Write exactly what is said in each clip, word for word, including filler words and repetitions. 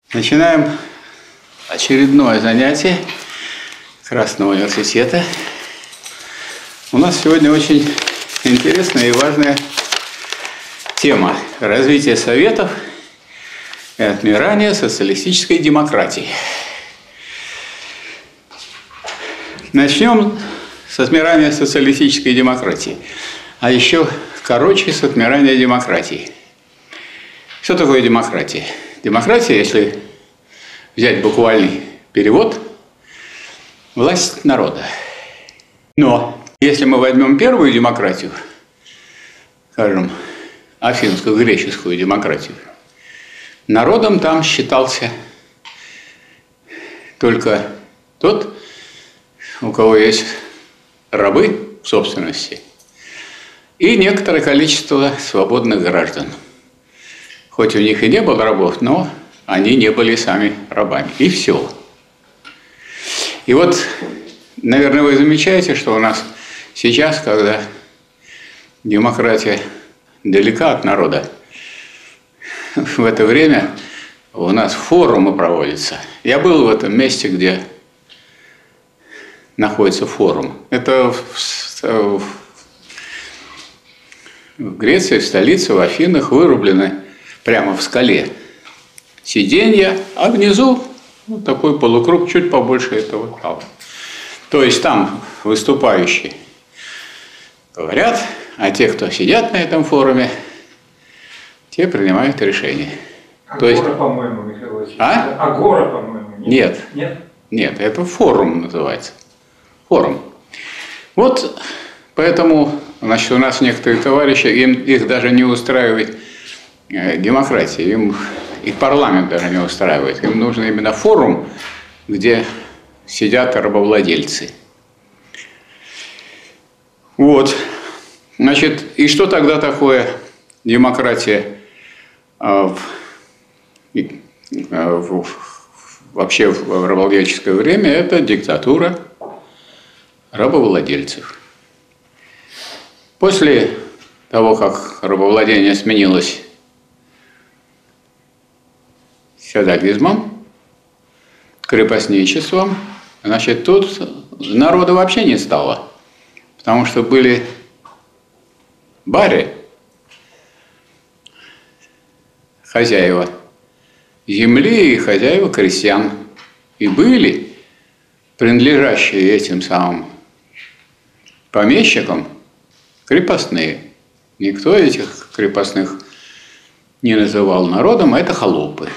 Начинаем очередное занятие Красного университета. У нас сегодня очень интересная и важная тема – развитие Советов и отмирание социалистической демократии. Начнем с отмирания социалистической демократии, а еще короче с отмирания демократии. Что такое демократия? Демократия, если взять буквальный перевод, власть народа. Но если мы возьмем первую демократию, скажем, афинскую греческую демократию, народом там считался только тот, у кого есть рабы в собственности, и некоторое количество свободных граждан. Хоть у них и не было рабов, но они не были сами рабами. И все. И вот, наверное, вы замечаете, что у нас сейчас, когда демократия далека от народа, в это время у нас форумы проводятся. Я был в этом месте, где находится форум. Это в, в Греции, в столице, в Афинах, вырублены прямо в скале сиденья, а внизу вот такой полукруг, чуть побольше этого зала. То есть там выступающие говорят, а те, кто сидят на этом форуме, те принимают решения. Агора, То есть... по-моему, Михаил Васильевич. А? Агора, по-моему. Нет. Нет? Нет, это форум называется. Форум. Вот поэтому, значит, у нас некоторые товарищи, им, их даже не устраивает демократия, им и парламент даже не устраивает. Им нужен именно форум, где сидят рабовладельцы. Вот. Значит, и что тогда такое демократия в, в, вообще в рабовладельческое время? Это диктатура рабовладельцев. После того, как рабовладение сменилось феодализмом, крепостничеством, значит, тут народа вообще не стало, потому что были бари, хозяева земли и хозяева крестьян, и были принадлежащие этим самым помещикам крепостные. Никто этих крепостных не называл народом, а это холопы.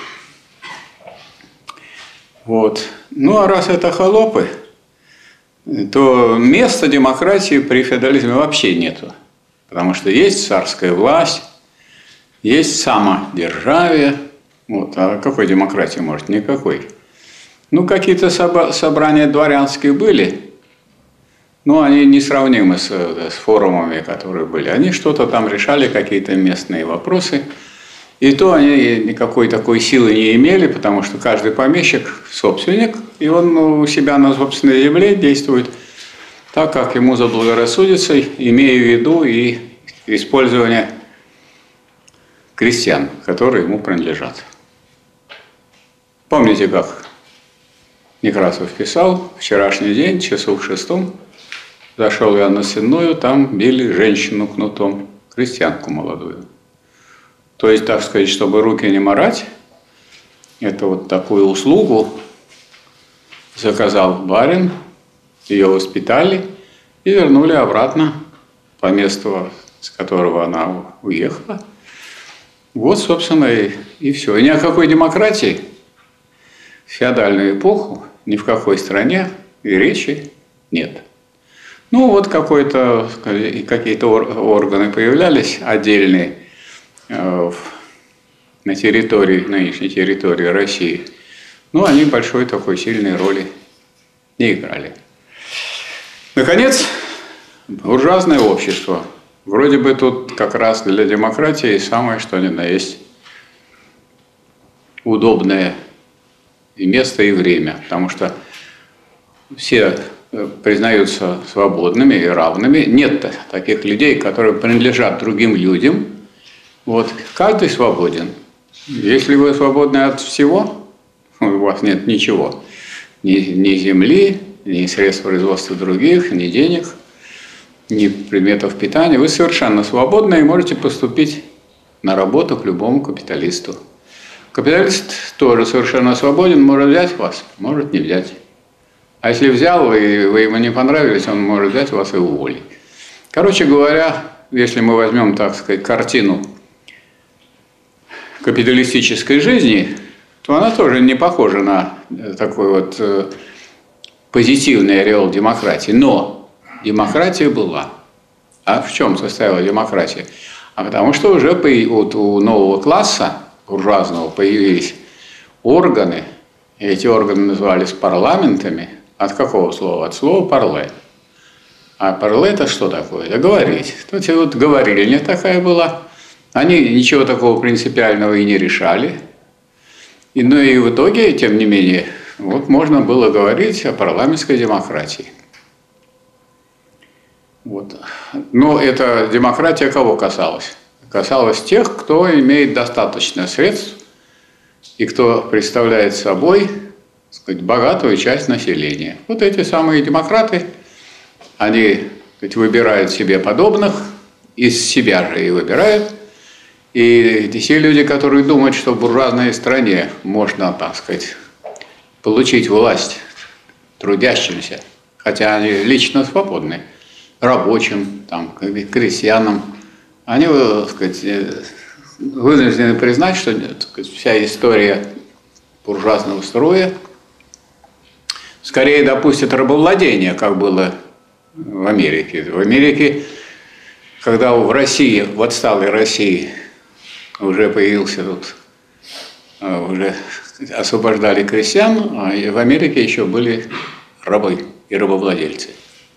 Вот. Ну, а раз это холопы, то места демократии при феодализме вообще нету. Потому что есть царская власть, есть самодержавие. Вот. А какой демократии может? Никакой. Ну, какие-то собрания дворянские были, но они несравнимы с, с форумами, которые были. Они что-то там решали, какие-то местные вопросы. И то они никакой такой силы не имели, потому что каждый помещик – собственник, и он у себя на собственной земле действует так, как ему заблагорассудится, имея в виду и использование крестьян, которые ему принадлежат. Помните, как Некрасов писал: «Вчерашний день, часу в шестом, зашел я на Сенную, там били женщину кнутом, крестьянку молодую». То есть, так сказать, чтобы руки не марать, это вот такую услугу заказал барин, ее воспитали и вернули обратно по месту, с которого она уехала. Вот, собственно, и, и все. И ни о какой демократии в феодальную эпоху ни в какой стране и речи нет. Ну, вот какой-то, какие-то органы появлялись отдельные на территории, нынешней территории России, но они большой такой сильной роли не играли. Наконец, буржуазное общество. Вроде бы тут как раз для демократии самое что ни на есть удобное и место, и время, потому что все признаются свободными и равными. Нет таких людей, которые принадлежат другим людям. Вот. Каждый свободен. Если вы свободны от всего, у вас нет ничего. Ни, ни земли, ни средств производства других, ни денег, ни предметов питания. Вы совершенно свободны и можете поступить на работу к любому капиталисту. Капиталист тоже совершенно свободен, может взять вас, может не взять. А если взял, и вы ему не понравились, он может взять вас и уволить. Короче говоря, если мы возьмем, так сказать, картину капиталистической жизни, то она тоже не похожа на такой вот э, позитивный ореол демократии. Но демократия была. А в чем состояла демократия? А потому что уже вот у нового класса буржуазного появились органы, и эти органы назывались парламентами. От какого слова? От слова «парле». А «парле» – это что такое? Это говорить. Тут вот говорильня такая была. Они ничего такого принципиального и не решали. И, ну и в итоге, тем не менее, вот можно было говорить о парламентской демократии. Вот. Но эта демократия кого касалась? Касалась тех, кто имеет достаточно средств и кто представляет собой, так сказать, богатую часть населения. Вот эти самые демократы, они, так сказать, выбирают себе подобных, из себя же и выбирают. И те люди, которые думают, что в буржуазной стране можно, так сказать, получить власть трудящимся, хотя они лично свободны, рабочим, там, крестьянам, они, так сказать, вынуждены признать, что, так сказать, вся история буржуазного строя скорее допустит рабовладение, как было в Америке. В Америке, когда в России, в отсталой России, уже появился тут, уже освобождали крестьян, а в Америке еще были рабы и рабовладельцы.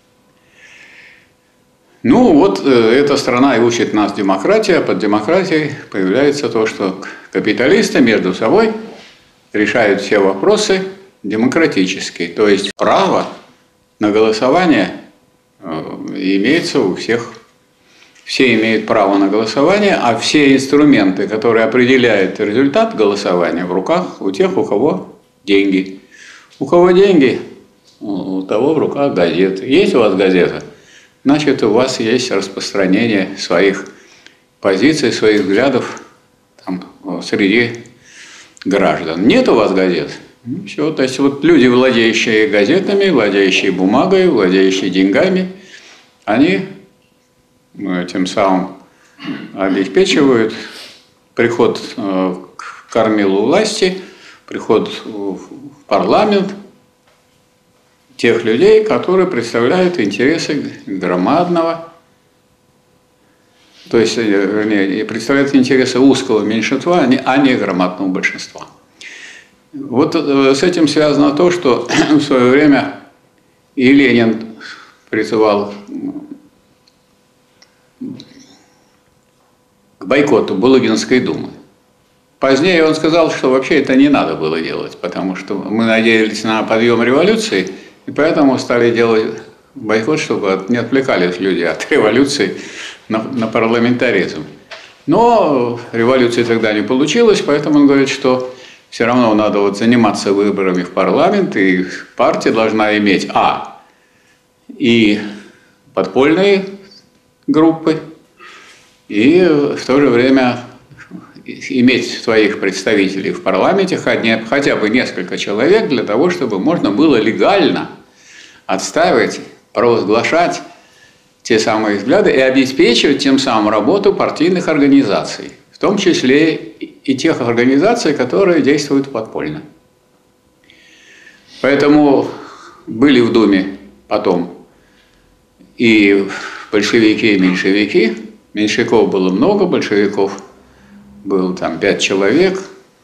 Ну вот эта страна и учит нас демократии, а под демократией появляется то, что капиталисты между собой решают все вопросы демократически. То есть право на голосование имеется у всех. Все имеют право на голосование, а все инструменты, которые определяют результат голосования, в руках у тех, у кого деньги. У кого деньги, у того в руках газеты. Есть у вас газета? Значит, у вас есть распространение своих позиций, своих взглядов там, среди граждан. Нет у вас газет? Все, то есть вот люди, владеющие газетами, владеющие бумагой, владеющие деньгами, они тем самым обеспечивают приход к кормилу власти, приход в парламент тех людей, которые представляют интересы громадного, то есть, вернее, представляют интересы узкого меньшинства, а не громадного большинства. Вот с этим связано то, что в свое время и Ленин призывал к бойкоту Булыгинской думы. Позднее он сказал, что вообще это не надо было делать, потому что мы надеялись на подъем революции, и поэтому стали делать бойкот, чтобы не отвлекались люди от революции на, на парламентаризм. Но революции тогда не получилось, поэтому он говорит, что все равно надо вот заниматься выборами в парламент, и партия должна иметь а. и подпольные группы, и в то же время иметь своих представителей в парламенте, хотя бы несколько человек, для того, чтобы можно было легально отстаивать, провозглашать те самые взгляды и обеспечивать тем самым работу партийных организаций, в том числе и тех организаций, которые действуют подпольно. Поэтому были в Думе потом и большевики, и меньшевики. Меньшевиков было много, большевиков было там пять человек,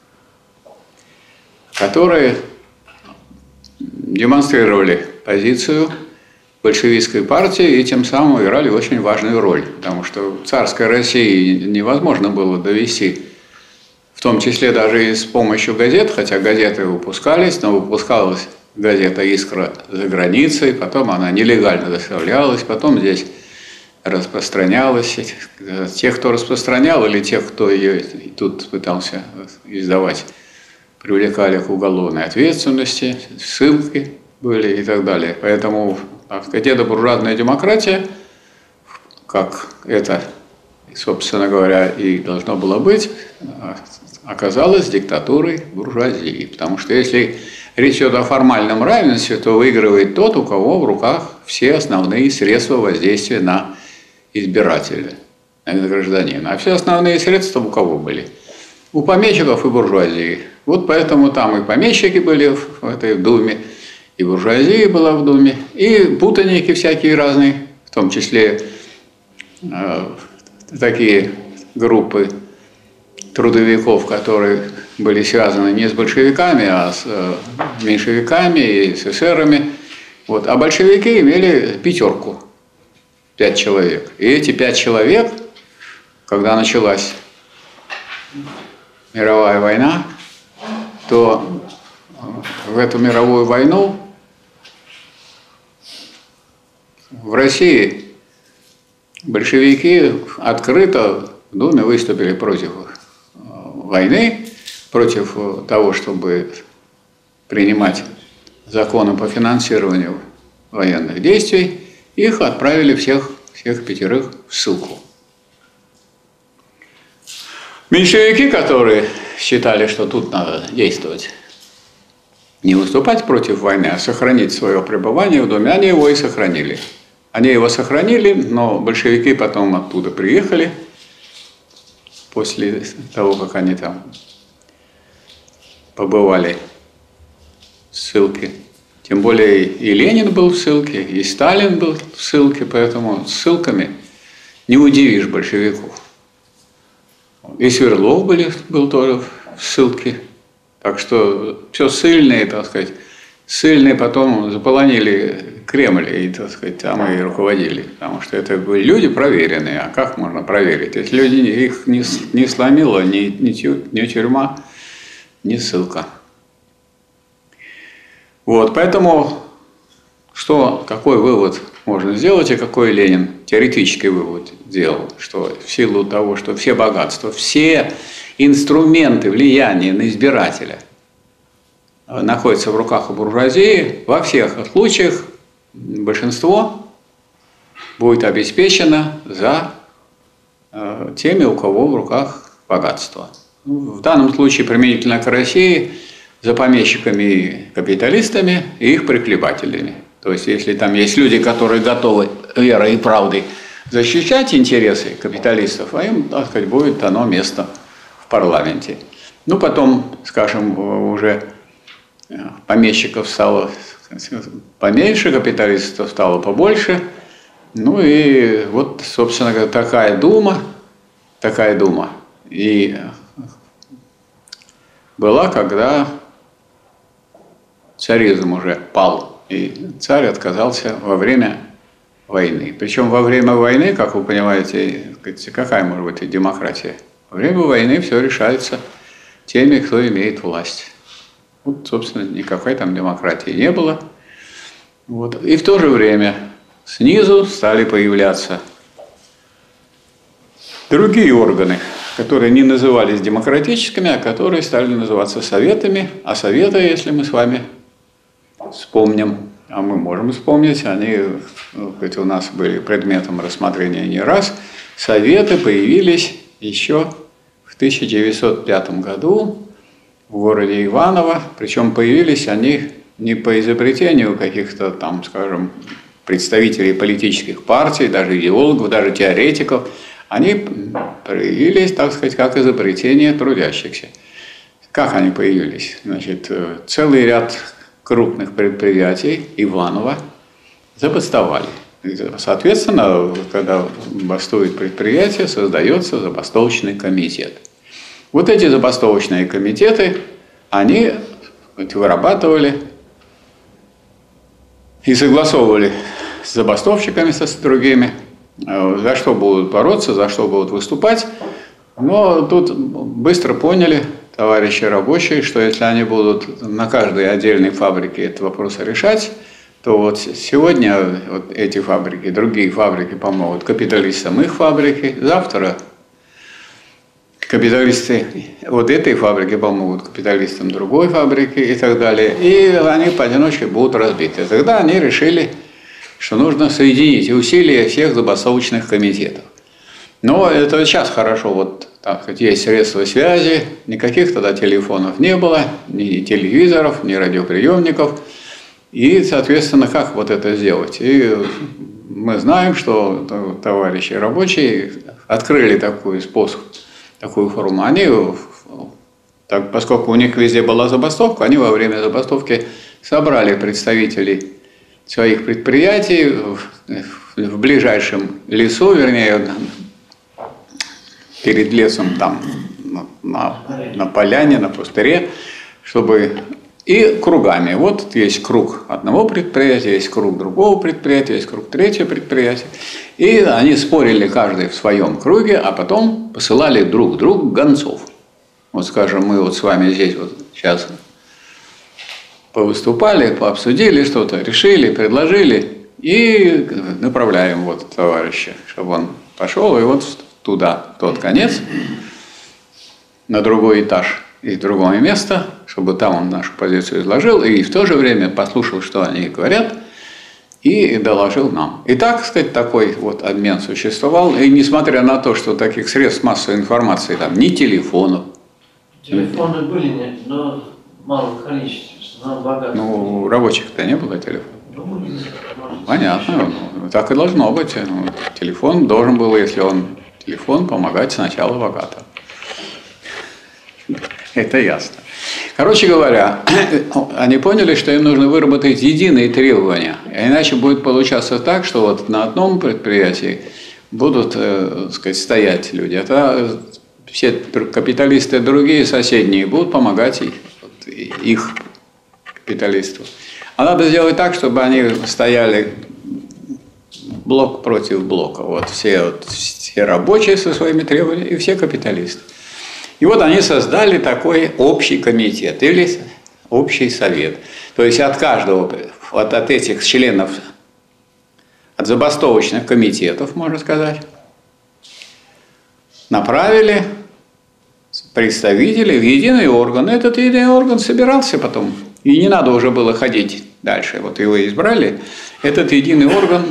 которые демонстрировали позицию большевистской партии и тем самым играли очень важную роль, потому что в царской России невозможно было довести, в том числе даже и с помощью газет, хотя газеты выпускались, но выпускалась газета «Искра» за границей, потом она нелегально доставлялась, потом здесь распространялась. Тех, кто распространял, или тех, кто ее тут пытался издавать, привлекали к уголовной ответственности, ссылки были и так далее. Поэтому, так сказать, эта буржуазная демократия, как это, собственно говоря, и должно было быть, оказалась диктатурой буржуазии. Потому что если речь идет о формальном равенстве, то выигрывает тот, у кого в руках все основные средства воздействия на избирателя, на гражданина. А все основные средства у кого были? У помещиков и буржуазии. Вот поэтому там и помещики были в этой думе, и буржуазия была в думе, и путаники всякие разные, в том числе э, такие группы трудовиков, которые были связаны не с большевиками, а с э, меньшевиками и с эсерами. Вот. А большевики имели пятерку, пять человек. И эти пять человек, когда началась мировая война, то в эту мировую войну в России большевики открыто в Думе выступили против войны, против того, чтобы принимать законы по финансированию военных действий. Их отправили всех, всех пятерых в ссылку. Меньшевики, которые считали, что тут надо действовать, не выступать против войны, а сохранить свое пребывание в Думе, они его и сохранили. Они его сохранили, но большевики потом оттуда приехали, после того, как они там побывали в ссылке. Тем более и Ленин был в ссылке, и Сталин был в ссылке, поэтому ссылками не удивишь большевиков. И Сверлов были, был тоже в ссылке. Так что все ссыльные, так сказать, ссыльные потом заполонили Кремль и, так сказать, там и руководили. Потому что это были люди проверенные. А как можно проверить? Если люди, их не, не сломила ни, ни, тю, ни тюрьма, ни ссылка. Вот, поэтому что, какой вывод можно сделать и какой Ленин теоретический вывод сделал, что в силу того, что все богатства, все инструменты влияния на избирателя находятся в руках у буржуазии, во всех случаях большинство будет обеспечено за теми, у кого в руках богатство. В данном случае применительно к России за помещиками и капиталистами и их прихлебателями. То есть, если там есть люди, которые готовы верой и правдой защищать интересы капиталистов, а им, так сказать, будет дано место в парламенте. Ну, потом, скажем, уже помещиков стало поменьше, капиталистов стало побольше. Ну и вот, собственно говоря, такая дума, такая дума и была, когда царизм уже пал. И царь отказался во время войны. Причем во время войны, как вы понимаете, какая может быть демократия? Во время войны все решается теми, кто имеет власть. Вот, собственно, никакой там демократии не было. Вот. И в то же время снизу стали появляться другие органы, которые не назывались демократическими, а которые стали называться советами. А советы, если мы с вами вспомним, а мы можем вспомнить, они хоть у нас были предметом рассмотрения не раз, советы появились еще в тысяча девятьсот пятом году в городе Иваново, причем появились они не по изобретению каких-то там, скажем, представителей политических партий, даже идеологов, даже теоретиков, они появились, так сказать, как изобретение трудящихся. Как они появились? Значит, целый ряд крупных предприятий Иваново забастовали. Соответственно, когда бастует предприятие, создается забастовочный комитет. Вот эти забастовочные комитеты, они вырабатывали и согласовывали с забастовщиками, с другими, за что будут бороться, за что будут выступать. Но тут быстро поняли товарищи рабочие, что если они будут на каждой отдельной фабрике этот вопрос решать, то вот сегодня вот эти фабрики, другие фабрики помогут капиталистам их фабрики, завтра капиталисты вот этой фабрики помогут капиталистам другой фабрики и так далее. И они поодиночке будут разбиты. Тогда они решили, что нужно соединить усилия всех забастовочных комитетов. Но это сейчас хорошо, вот так сказать, есть средства связи, никаких тогда телефонов не было, ни телевизоров, ни радиоприемников. И, соответственно, как вот это сделать? И мы знаем, что товарищи рабочие открыли такой способ, такую форму. Они, так, поскольку у них везде была забастовка, они во время забастовки собрали представителей своих предприятий в, в ближайшем лесу, вернее, перед лесом там на, на поляне, на пустыре, чтобы и кругами. Вот есть круг одного предприятия, есть круг другого предприятия, есть круг третьего предприятия. И они спорили каждый в своем круге, а потом посылали друг другу гонцов. Вот, скажем, мы вот с вами здесь вот сейчас повыступали, пообсудили что-то, решили, предложили и направляем вот товарища, чтобы он пошел и вот туда, в тот конец, на другой этаж и другое место, чтобы там он нашу позицию изложил и в то же время послушал, что они говорят, и доложил нам. И так, сказать, такой вот обмен существовал. И несмотря на то, что таких средств массовой информации, там, ни телефонов. Телефоны были, но в малом количестве, но богато. Ну, у рабочих-то не было телефона. Ну, может, понятно, ну, так и должно быть. Ну, телефон должен был, если он телефон, помогать сначала богато. Это ясно. Короче говоря, они поняли, что им нужно выработать единые требования. Иначе будет получаться так, что вот на одном предприятии будут, э, так сказать, стоять люди, а все капиталисты другие, соседние, будут помогать их, их капиталисту. А надо сделать так, чтобы они стояли блок против блока. Вот все, вот, все рабочие со своими требованиями и все капиталисты. И вот они создали такой общий комитет или общий совет. То есть от каждого, вот от этих членов, от забастовочных комитетов, можно сказать, направили представителей в единый орган. Этот единый орган собирался потом. И не надо уже было ходить дальше. Вот его избрали. Этот единый орган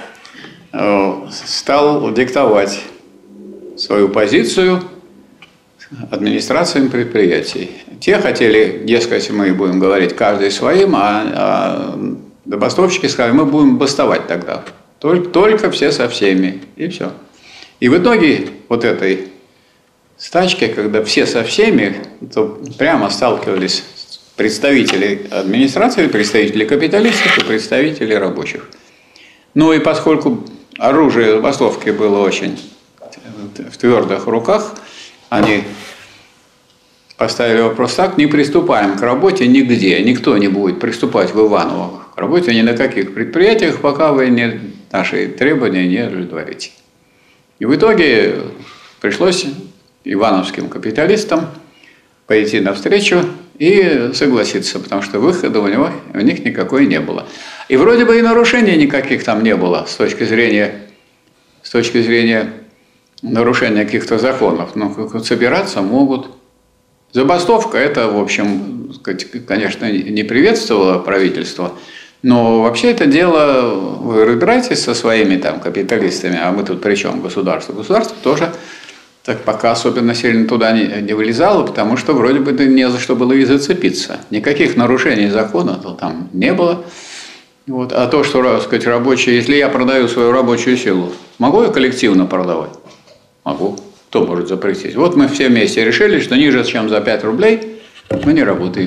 стал диктовать свою позицию администрациям предприятий. Те хотели, дескать, мы будем говорить каждый своим, а, а забастовщики сказали, мы будем бастовать тогда. Только, только все со всеми. И все. И в итоге вот этой стачки, когда все со всеми, то прямо сталкивались представители администрации, представители капиталистов и представители рабочих. Ну и поскольку оружие забастовки было очень в твердых руках, они поставили вопрос так: не приступаем к работе нигде, никто не будет приступать в Иваново к работе ни на каких предприятиях, пока вы не, наши требования не удовлетворите. И в итоге пришлось ивановским капиталистам пойти навстречу и согласиться, потому что выхода у, него, у них никакой не было. И вроде бы и нарушений никаких там не было с точки зрения, с точки зрения нарушения каких-то законов. Но собираться могут. Забастовка – это, в общем, конечно, не приветствовало правительство, но вообще это дело, вы разбираетесь со своими там капиталистами, а мы тут при чем? Государство. Государство тоже так пока особенно сильно туда не, не вылезало, потому что вроде бы не за что было и зацепиться. Никаких нарушений закона там не было. Вот. А то, что, так сказать, рабочие, если я продаю свою рабочую силу, могу я коллективно продавать? Могу. Кто может запретить? Вот мы все вместе решили, что ниже, чем за пять рублей мы не работаем.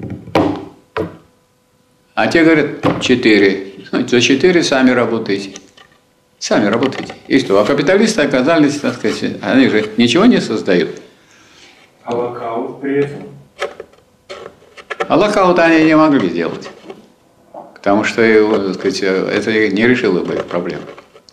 А те говорят, четыре. За четыре сами работаете. Сами работаете. И что? А капиталисты оказались, так сказать, они же ничего не создают. А локаут при этом? А локаут они не могли сделать. Потому что, так сказать, это не решило бы их проблем.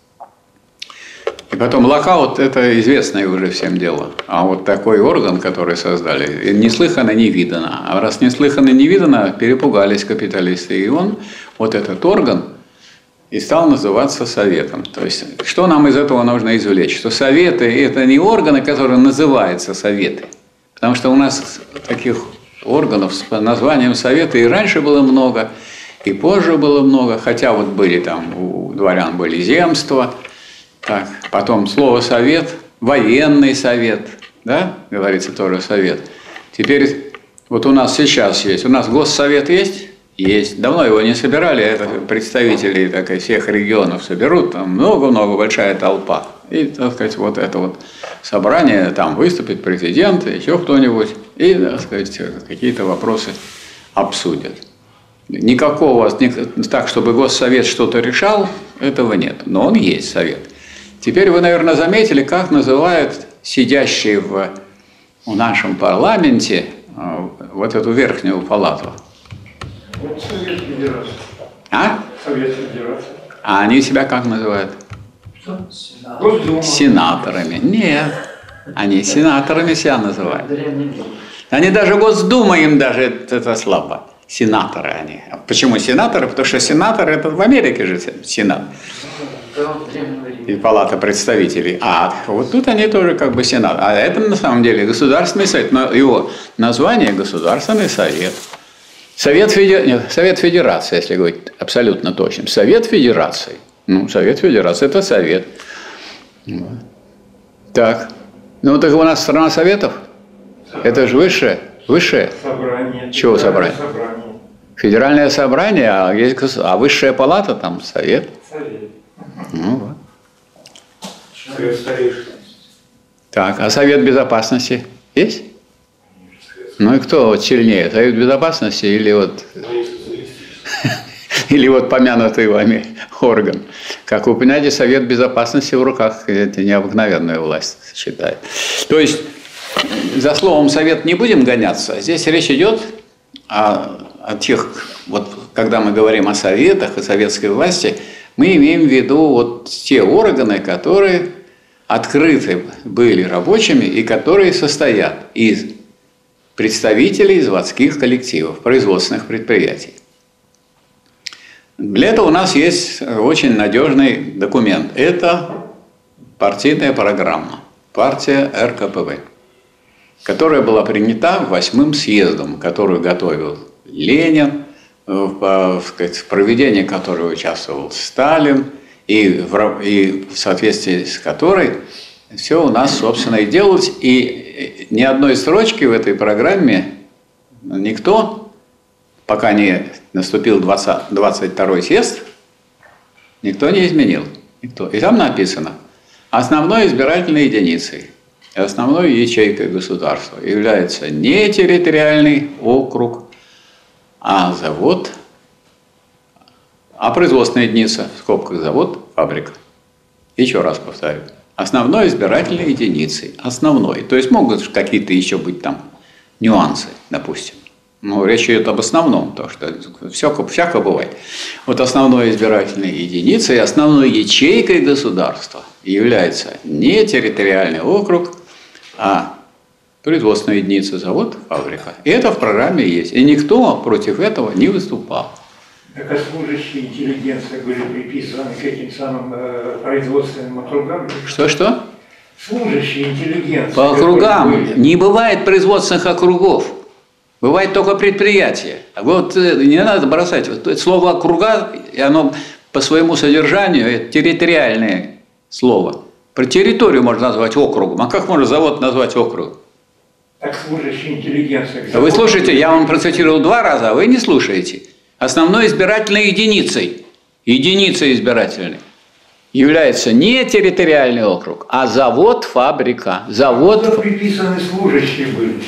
И потом локаут – это известное уже всем дело. А вот такой орган, который создали, неслыханно не видано. А раз неслыханно не видано, перепугались капиталисты. И он, вот этот орган, и стал называться Советом. То есть, что нам из этого нужно извлечь? Что Советы – это не органы, которые называются Советы. Потому что у нас таких органов с названием Советы и раньше было много, и позже было много. Хотя вот были там, у дворян были земства. Так, потом слово «совет», военный совет, да, говорится тоже совет. Теперь вот у нас сейчас есть, у нас госсовет есть? Есть. Давно его не собирали, это представители так, всех регионов соберут, там много-много, большая толпа. И, так сказать, вот это вот собрание, там выступит президент, еще кто-нибудь, и, так сказать, какие-то вопросы обсудят. Никакого, так, чтобы госсовет что-то решал, этого нет, но он есть совет. Теперь вы, наверное, заметили, как называют сидящие в, в нашем парламенте вот эту верхнюю палату. Вот Совет Федерации. А? Совет Федерации. А они себя как называют? Что? Госдума. Сенаторами. Нет, они сенаторами себя называют. Древний мир. Они даже Госдума им даже это слабо. Сенаторы они. А почему сенаторы? Потому что сенаторы это в Америке же сенат. И палата представителей. А вот тут они тоже как бы сенат. А это на самом деле Государственный совет. Но его название Государственный совет. Совет, Федер... Нет, Совет Федерации, если говорить абсолютно точно. Совет Федерации. Ну, Совет Федерации – это совет. Так. Ну, так у нас страна советов. Собрание. Это же высшее. Высшее. Собрание. Чего собрание? собрание? Федеральное собрание, а, есть... а высшая палата там совет. Совет. Ну, вот. Совет старейшин. Так, а Совет Безопасности есть? Ну и кто вот сильнее, Совет Безопасности или вот, или вот помянутый вами орган? Как вы понимаете, Совет Безопасности в руках это необыкновенная власть считает. То есть за словом совет не будем гоняться. Здесь речь идет о, о тех, вот когда мы говорим о советах и советской власти, мы имеем в виду вот те органы, которые открыты были рабочими и которые состоят из представителей заводских коллективов, производственных предприятий. Для этого у нас есть очень надежный документ. Это партийная программа, партия эр ка пэ вэ, которая была принята восьмым съездом, которую готовил Ленин, в, в проведении которой участвовал Сталин, и в, и в соответствии с которой все у нас, собственно, и делалось. И ни одной строчки в этой программе никто, пока не наступил двадцать второй съезд, никто не изменил. Никто. И там написано: основной избирательной единицей, основной ячейкой государства является не территориальный округ, а завод, а производственная единица, в скобках завод, фабрика. Еще раз повторю. Основной избирательной единицей. Основной. То есть могут какие-то еще быть там нюансы, допустим. Но речь идет об основном, потому что всякое, всякое бывает. Вот основной избирательной единицей, основной ячейкой государства является не территориальный округ, а производственная единица, завод, фабрика. И это в программе есть. И никто против этого не выступал. Так а служащие интеллигенции были приписаны к этим самым э, производственным округам? Что-что? Служащие интеллигенции. По округам. Не бывает производственных округов. Бывает только предприятие. Вот не надо бросать. Слово «округа», оно по своему содержанию это территориальное слово. Про территорию можно назвать округом. А как можно завод назвать округом? Так служащие интеллигенции. Вы слушаете, я вам процитировал два раза, а вы не слушаете. Основной избирательной единицей, единицей избирательной, является не территориальный округ, а завод, фабрика. Завод. Куда приписаны служащие были?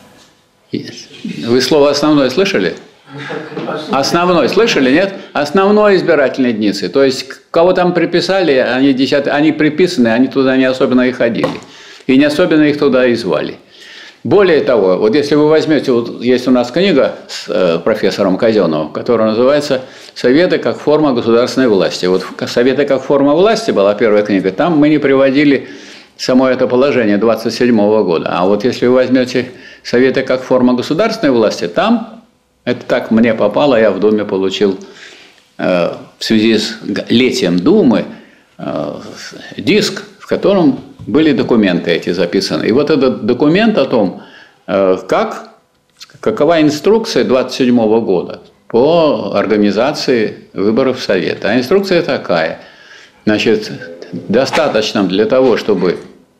Вы слово «основной» слышали? Основной слышали, нет? Основной избирательной единицей. То есть, кого там приписали, они, десят... они приписаны, они туда не особенно и ходили. И не особенно их туда и звали. Более того, вот если вы возьмете, вот есть у нас книга с э, профессором Казеновым, которая называется «Советы как форма государственной власти». Вот «Советы как форма власти» была первая книга, там мы не приводили само это положение двадцать седьмого года. А вот если вы возьмете «Советы как форма государственной власти», там, это так мне попало, я в Думе получил э, в связи с летием Думы диск, в котором были документы эти записаны. И вот этот документ о том, как, какова инструкция двадцать седьмого года по организации выборов в Совет. А инструкция такая. Значит, достаточно для того, чтобы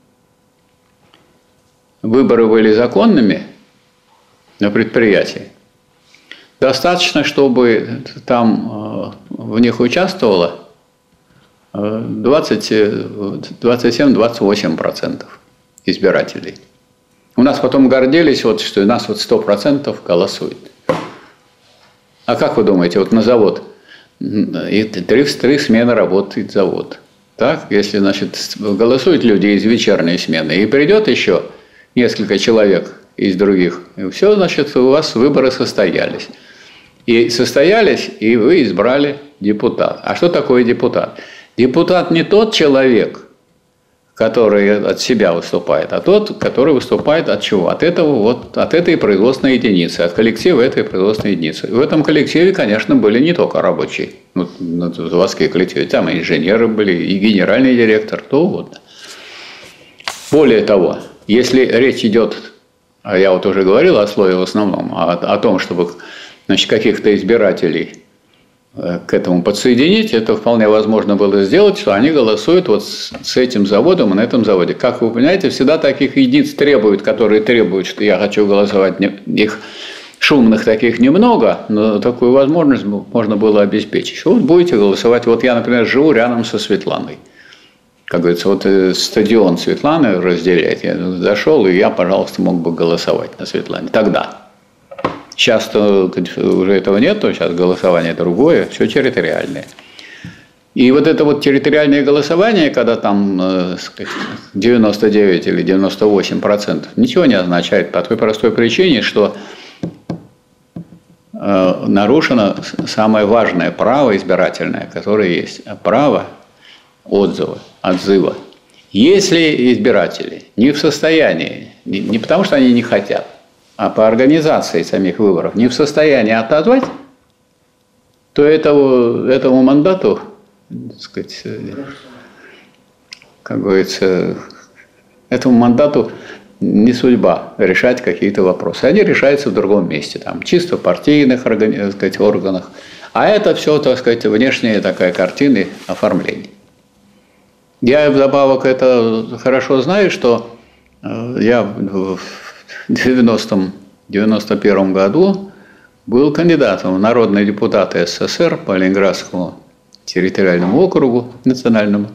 выборы были законными на предприятии, достаточно, чтобы там в них участвовало двадцать семь - двадцать восемь процентов избирателей. У нас потом гордились, вот, что у нас вот сто процентов голосует. А как вы думаете, вот на завод и три, три смены работает завод. Так, если, значит, голосуют люди из вечерней смены, и придет еще несколько человек из других, и все, значит, у вас выборы состоялись. И состоялись, и вы избрали депутата. А что такое депутат? Депутат не тот человек, который от себя выступает, а тот, который выступает от чего? От этого вот, от этой производственной единицы, от коллектива этой производственной единицы. В этом коллективе, конечно, были не только рабочие, ну, заводские коллективы, там и инженеры были, и генеральный директор, кто угодно. Более того, если речь идет, а я вот уже говорил о слое в основном, о, о том, чтобы, значит, каких-то избирателей к этому подсоединить, это вполне возможно было сделать, что они голосуют вот с этим заводом и на этом заводе. Как вы понимаете, всегда таких единиц требуют, которые требуют, что я хочу голосовать, их шумных таких немного, но такую возможность можно было обеспечить. Вот будете голосовать, вот я, например, живу рядом со Светланой. Как говорится, вот стадион Светланы разделяет. Я зашел, и я, пожалуйста, мог бы голосовать на Светлане. Тогда. Сейчас-то уже этого нет, сейчас голосование другое, все территориальное. И вот это вот территориальное голосование, когда там девяносто девять или девяносто восемь процентов, ничего не означает по той простой причине, что нарушено самое важное право избирательное, которое есть. Право отзыва, отзыва. Если избиратели не в состоянии, не потому что они не хотят, а по организации самих выборов не в состоянии отозвать, то этому, этому мандату, так сказать, как говорится, этому мандату не судьба решать какие-то вопросы. Они решаются в другом месте, там, чисто в партийных, так сказать, органах. А это все, так сказать, внешняя такая картина оформления. Я вдобавок это хорошо знаю, что я в девяностом девяносто первом году был кандидатом в народные депутаты СССР по Ленинградскому территориальному округу национальному.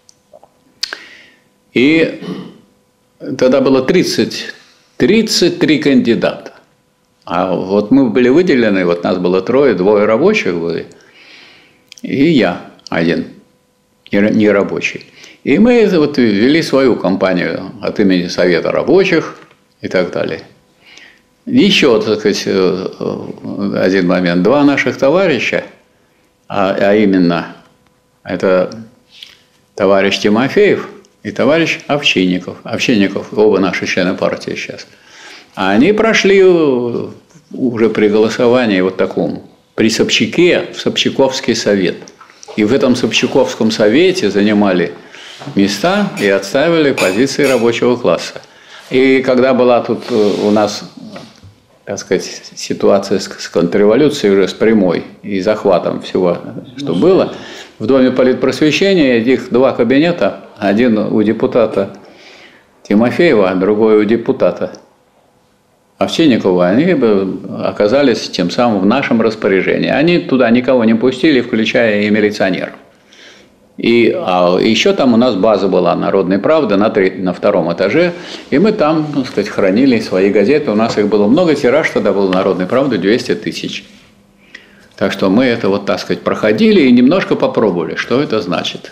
И тогда было тридцать, тридцать три кандидата. А вот мы были выделены, вот нас было трое, двое рабочих были, и я один, не рабочий. И мы вот вели свою кампанию от имени Совета рабочих и так далее. Еще, так сказать, один момент. Два наших товарища, а, а именно, это товарищ Тимофеев и товарищ Овчинников. Овчинников, оба наши члены партии сейчас. А они прошли уже при голосовании вот таком, при Собчаке, в Собчаковский совет. И в этом Собчаковском совете занимали места и отстаивали позиции рабочего класса. И когда была тут у нас, так сказать, ситуация с контрреволюцией уже с прямой и захватом всего, что было, в Доме политпросвещения их два кабинета, один у депутата Тимофеева, а другой у депутата Овчинникова, они оказались тем самым в нашем распоряжении. Они туда никого не пустили, включая и милиционеров. И а еще там у нас база была «Народная правда» на, три, на втором этаже, и мы там, так сказать, хранили свои газеты. У нас их было много, тираж тогда был «Народной правды» двести тысяч. Так что мы это вот, так сказать, проходили и немножко попробовали, что это значит.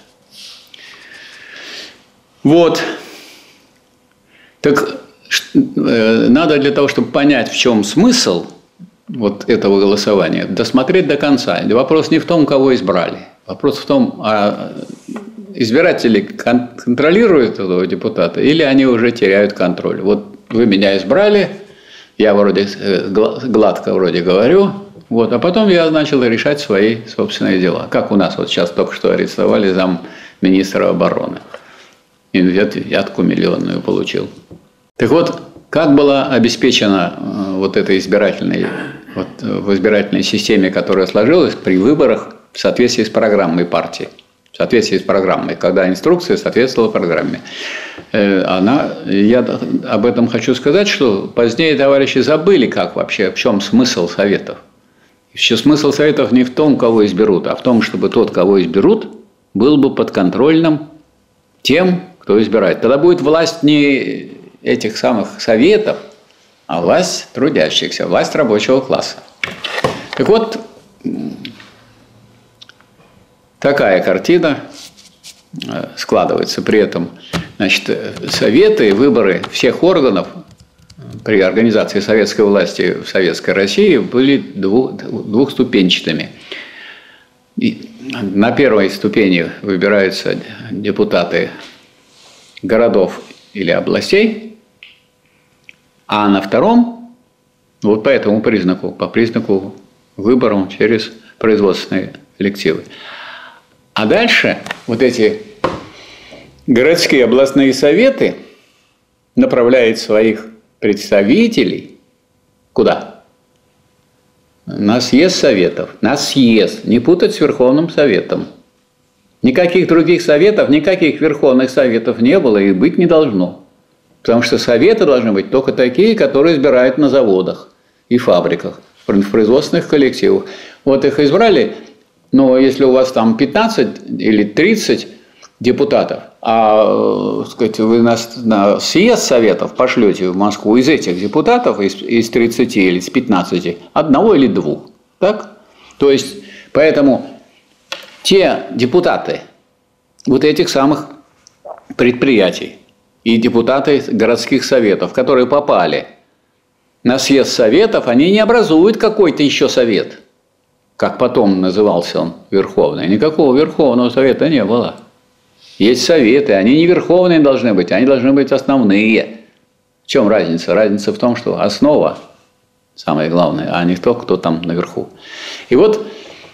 Вот. Так надо для того, чтобы понять, в чем смысл вот этого голосования, досмотреть до конца. Вопрос не в том, кого избрали. Вопрос в том, а избиратели контролируют этого депутата или они уже теряют контроль. Вот вы меня избрали, я вроде гладко вроде говорю, Вот. А потом я начал решать свои собственные дела. Как у нас вот сейчас только что арестовали замминистра обороны. И взятку миллионную получил. Так вот, как была обеспечена вот эта избирательная, вот, в избирательной системе, которая сложилась при выборах в соответствии с программой партии. В соответствии с программой, когда инструкция соответствовала программе. Она, я об этом хочу сказать, что позднее товарищи забыли, как вообще, в чем смысл советов. Еще смысл советов не в том, кого изберут, а в том, чтобы тот, кого изберут, был бы подконтрольным тем, кто избирает. Тогда будет власть не этих самых советов, а власть трудящихся, власть рабочего класса. Так вот, такая картина складывается. При этом, значит, советы, выборы всех органов при организации советской власти в Советской России были двух, двухступенчатыми. И на первой ступени выбираются депутаты городов или областей, а на втором, вот по этому признаку, по признаку выборов через производственные коллективы. А дальше вот эти городские областные советы направляют своих представителей куда? На съезд советов. На съезд. Не путать с Верховным Советом. Никаких других советов, никаких Верховных Советов не было и быть не должно. Потому что советы должны быть только такие, которые избирают на заводах и фабриках, в производственных коллективах. Вот их избрали. Но если у вас там пятнадцать или тридцать депутатов, а сказать, вы нас на съезд советов пошлете в Москву из этих депутатов, из, из тридцати или из пятнадцати, одного или двух. Так? То есть, поэтому те депутаты вот этих самых предприятий и депутаты городских советов, которые попали на съезд советов, они не образуют какой-то еще совет. Как потом назывался он, Верховный. Никакого Верховного Совета не было. Есть советы, они не верховные должны быть, они должны быть основные. В чем разница? Разница в том, что основа самое главное, а не то, кто там наверху. И вот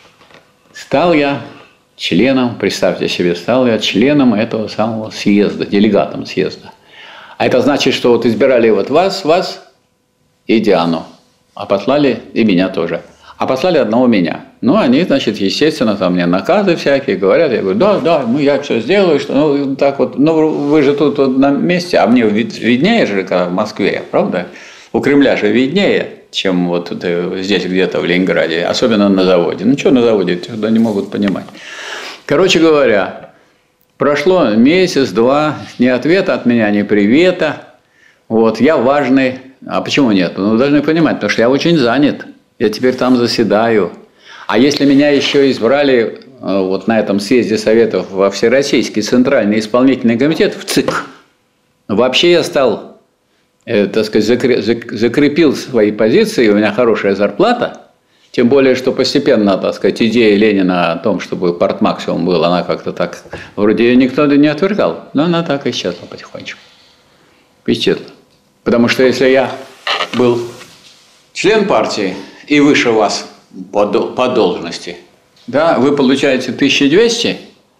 стал я членом, представьте себе, стал я членом этого самого съезда, делегатом съезда. А это значит, что вот избирали вот вас, вас и Диану, а послали и меня тоже. А послали одного меня. Ну, они, значит, естественно, там мне наказы всякие говорят. Я говорю, да, да, ну, я все сделаю, что, ну, так вот, ну, вы же тут вот на месте, а мне виднее же, когда в Москве, правда? У Кремля же виднее, чем вот здесь где-то в Ленинграде, особенно на заводе. Ну, что на заводе, туда не могут понимать. Короче говоря, прошло месяц-два, ни ответа от меня, ни привета. Вот, я важный. А почему нет? Ну, вы должны понимать, потому что я очень занят. Я теперь там заседаю. А если меня еще избрали вот на этом съезде Советов во Всероссийский Центральный исполнительный комитет, в ЦИК, вообще я стал, э, так сказать, закрепил свои позиции, у меня хорошая зарплата, тем более, что постепенно, так сказать, идея Ленина о том, чтобы партмаксимум был, она как-то так, вроде ее никто не отвергал, но она так исчезла потихонечку. Исчезла. Потому что если я был член партии, и выше вас по, по должности, да, вы получаете тысячу двести,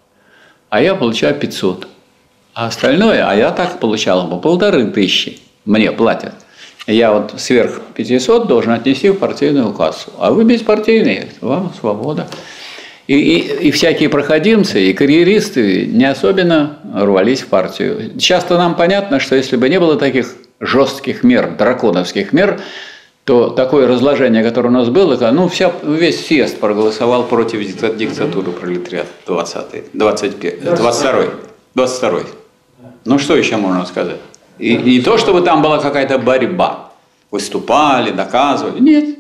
а я получаю пятьсот. А остальное, а я так получал по полторы тысячи, мне платят. Я вот сверх пятисот должен отнести в партийную кассу. А вы беспартийные, вам свобода. И, и, и всякие проходимцы, и карьеристы не особенно рвались в партию. Часто нам понятно, что если бы не было таких жестких мер, драконовских мер, то такое разложение, которое у нас было, ну, вся, весь съезд проголосовал против диктатуры пролетариата. двадцатый, двадцать первый, двадцать второй. двадцать второй. Ну, что еще можно сказать? И не то, чтобы там была какая-то борьба. Выступали, доказывали. Нет.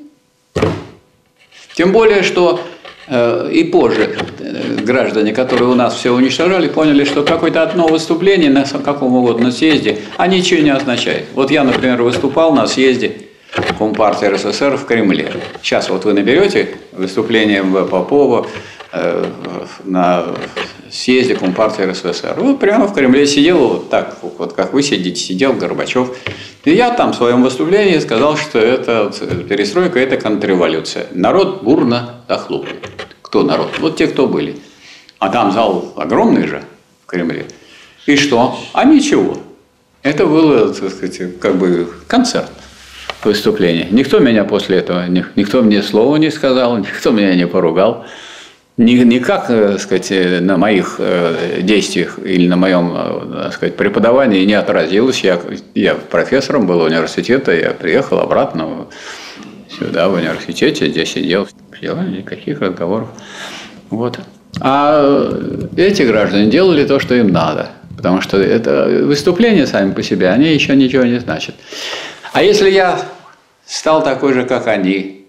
Тем более, что э, и позже э, граждане, которые у нас все уничтожали, поняли, что какое-то одно выступление на каком угодно съезде, а ничего не означает. Вот я, например, выступал на съезде Компартии РСФСР в Кремле. Сейчас вот вы наберете выступление М В Попова э, на съезде Компартии РСФСР. Вот прямо в Кремле сидел, вот так, вот как вы сидите, сидел Горбачев. И я там в своем выступлении сказал, что это перестройка, это контрреволюция. Народ бурно захлопал. Кто народ? Вот те, кто были. А там зал огромный же в Кремле. И что? А ничего. Это было, так сказать, как бы концерт выступления. Никто меня после этого, никто мне слова не сказал, никто меня не поругал. Никак, так сказать, на моих действиях или на моем, так сказать, преподавании не отразилось. Я, я профессором был университета, я приехал обратно сюда, в университете, здесь сидел, все, никаких разговоров. Вот. А эти граждане делали то, что им надо, потому что это выступления сами по себе, они еще ничего не значат. А если я стал такой же, как они,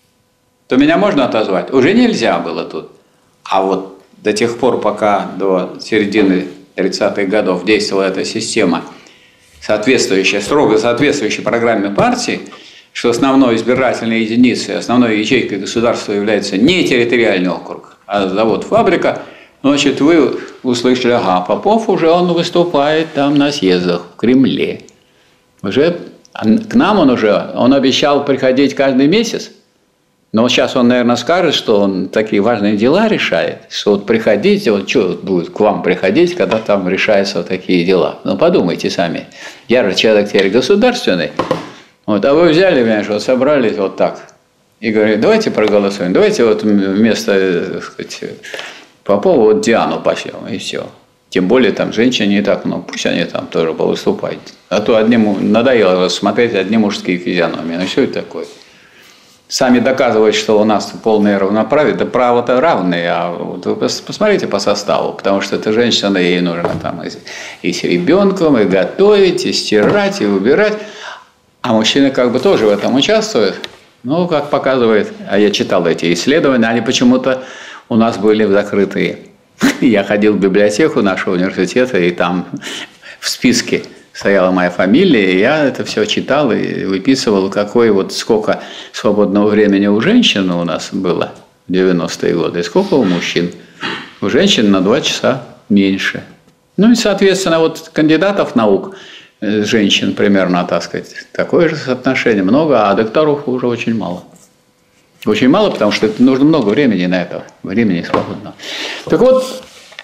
то меня можно отозвать? Уже нельзя было тут. А вот до тех пор, пока до середины тридцатых годов действовала эта система, соответствующая, строго соответствующей программе партии, что основной избирательной единицей, основной ячейкой государства является не территориальный округ, а завод-фабрика, значит, вы услышали, ага, Попов уже он выступает там на съездах в Кремле. Уже к нам он уже, он обещал приходить каждый месяц. Но сейчас он, наверное, скажет, что он такие важные дела решает, что вот приходите, вот что будет к вам приходить, когда там решаются вот такие дела. Ну, подумайте сами. Я же человек теперь государственный. Вот, а вы взяли, понимаешь, вот собрались вот так и говорите, давайте проголосуем, давайте вот вместо, так сказать, Попова вот Диану пошлем, и все. Тем более там женщин не так много, пусть они там тоже повыступают. А то одним надоело смотреть одни мужские физиономии. Ну, что это такое? Сами доказывают, что у нас полное равноправие, да право-то равные, а вот вы посмотрите по составу, потому что эта женщина, ей нужно там и, и с ребенком, и готовить, и стирать, и убирать, а мужчины как бы тоже в этом участвуют. Ну, как показывает, а я читал эти исследования, они почему-то у нас были закрытые. Я ходил в библиотеку нашего университета, и там в списке стояла моя фамилия, и я это все читал и выписывал, какое вот сколько свободного времени у женщин у нас было в девяностые годы, и сколько у мужчин. У женщин на два часа меньше. Ну и, соответственно, вот кандидатов наук, женщин примерно, так сказать, такое же соотношение много, а докторов уже очень мало. Очень мало, потому что это нужно много времени на это, времени свободного. Так вот,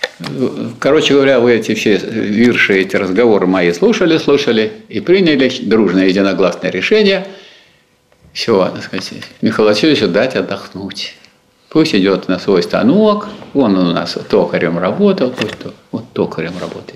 короче говоря, вы эти все вирши, эти разговоры мои слушали, слушали и приняли дружное единогласное решение. Все, так сказать, Михаилу Васильевичу дать отдохнуть. Пусть идет на свой станок, он у нас токарем работал, пусть вот токарем работает.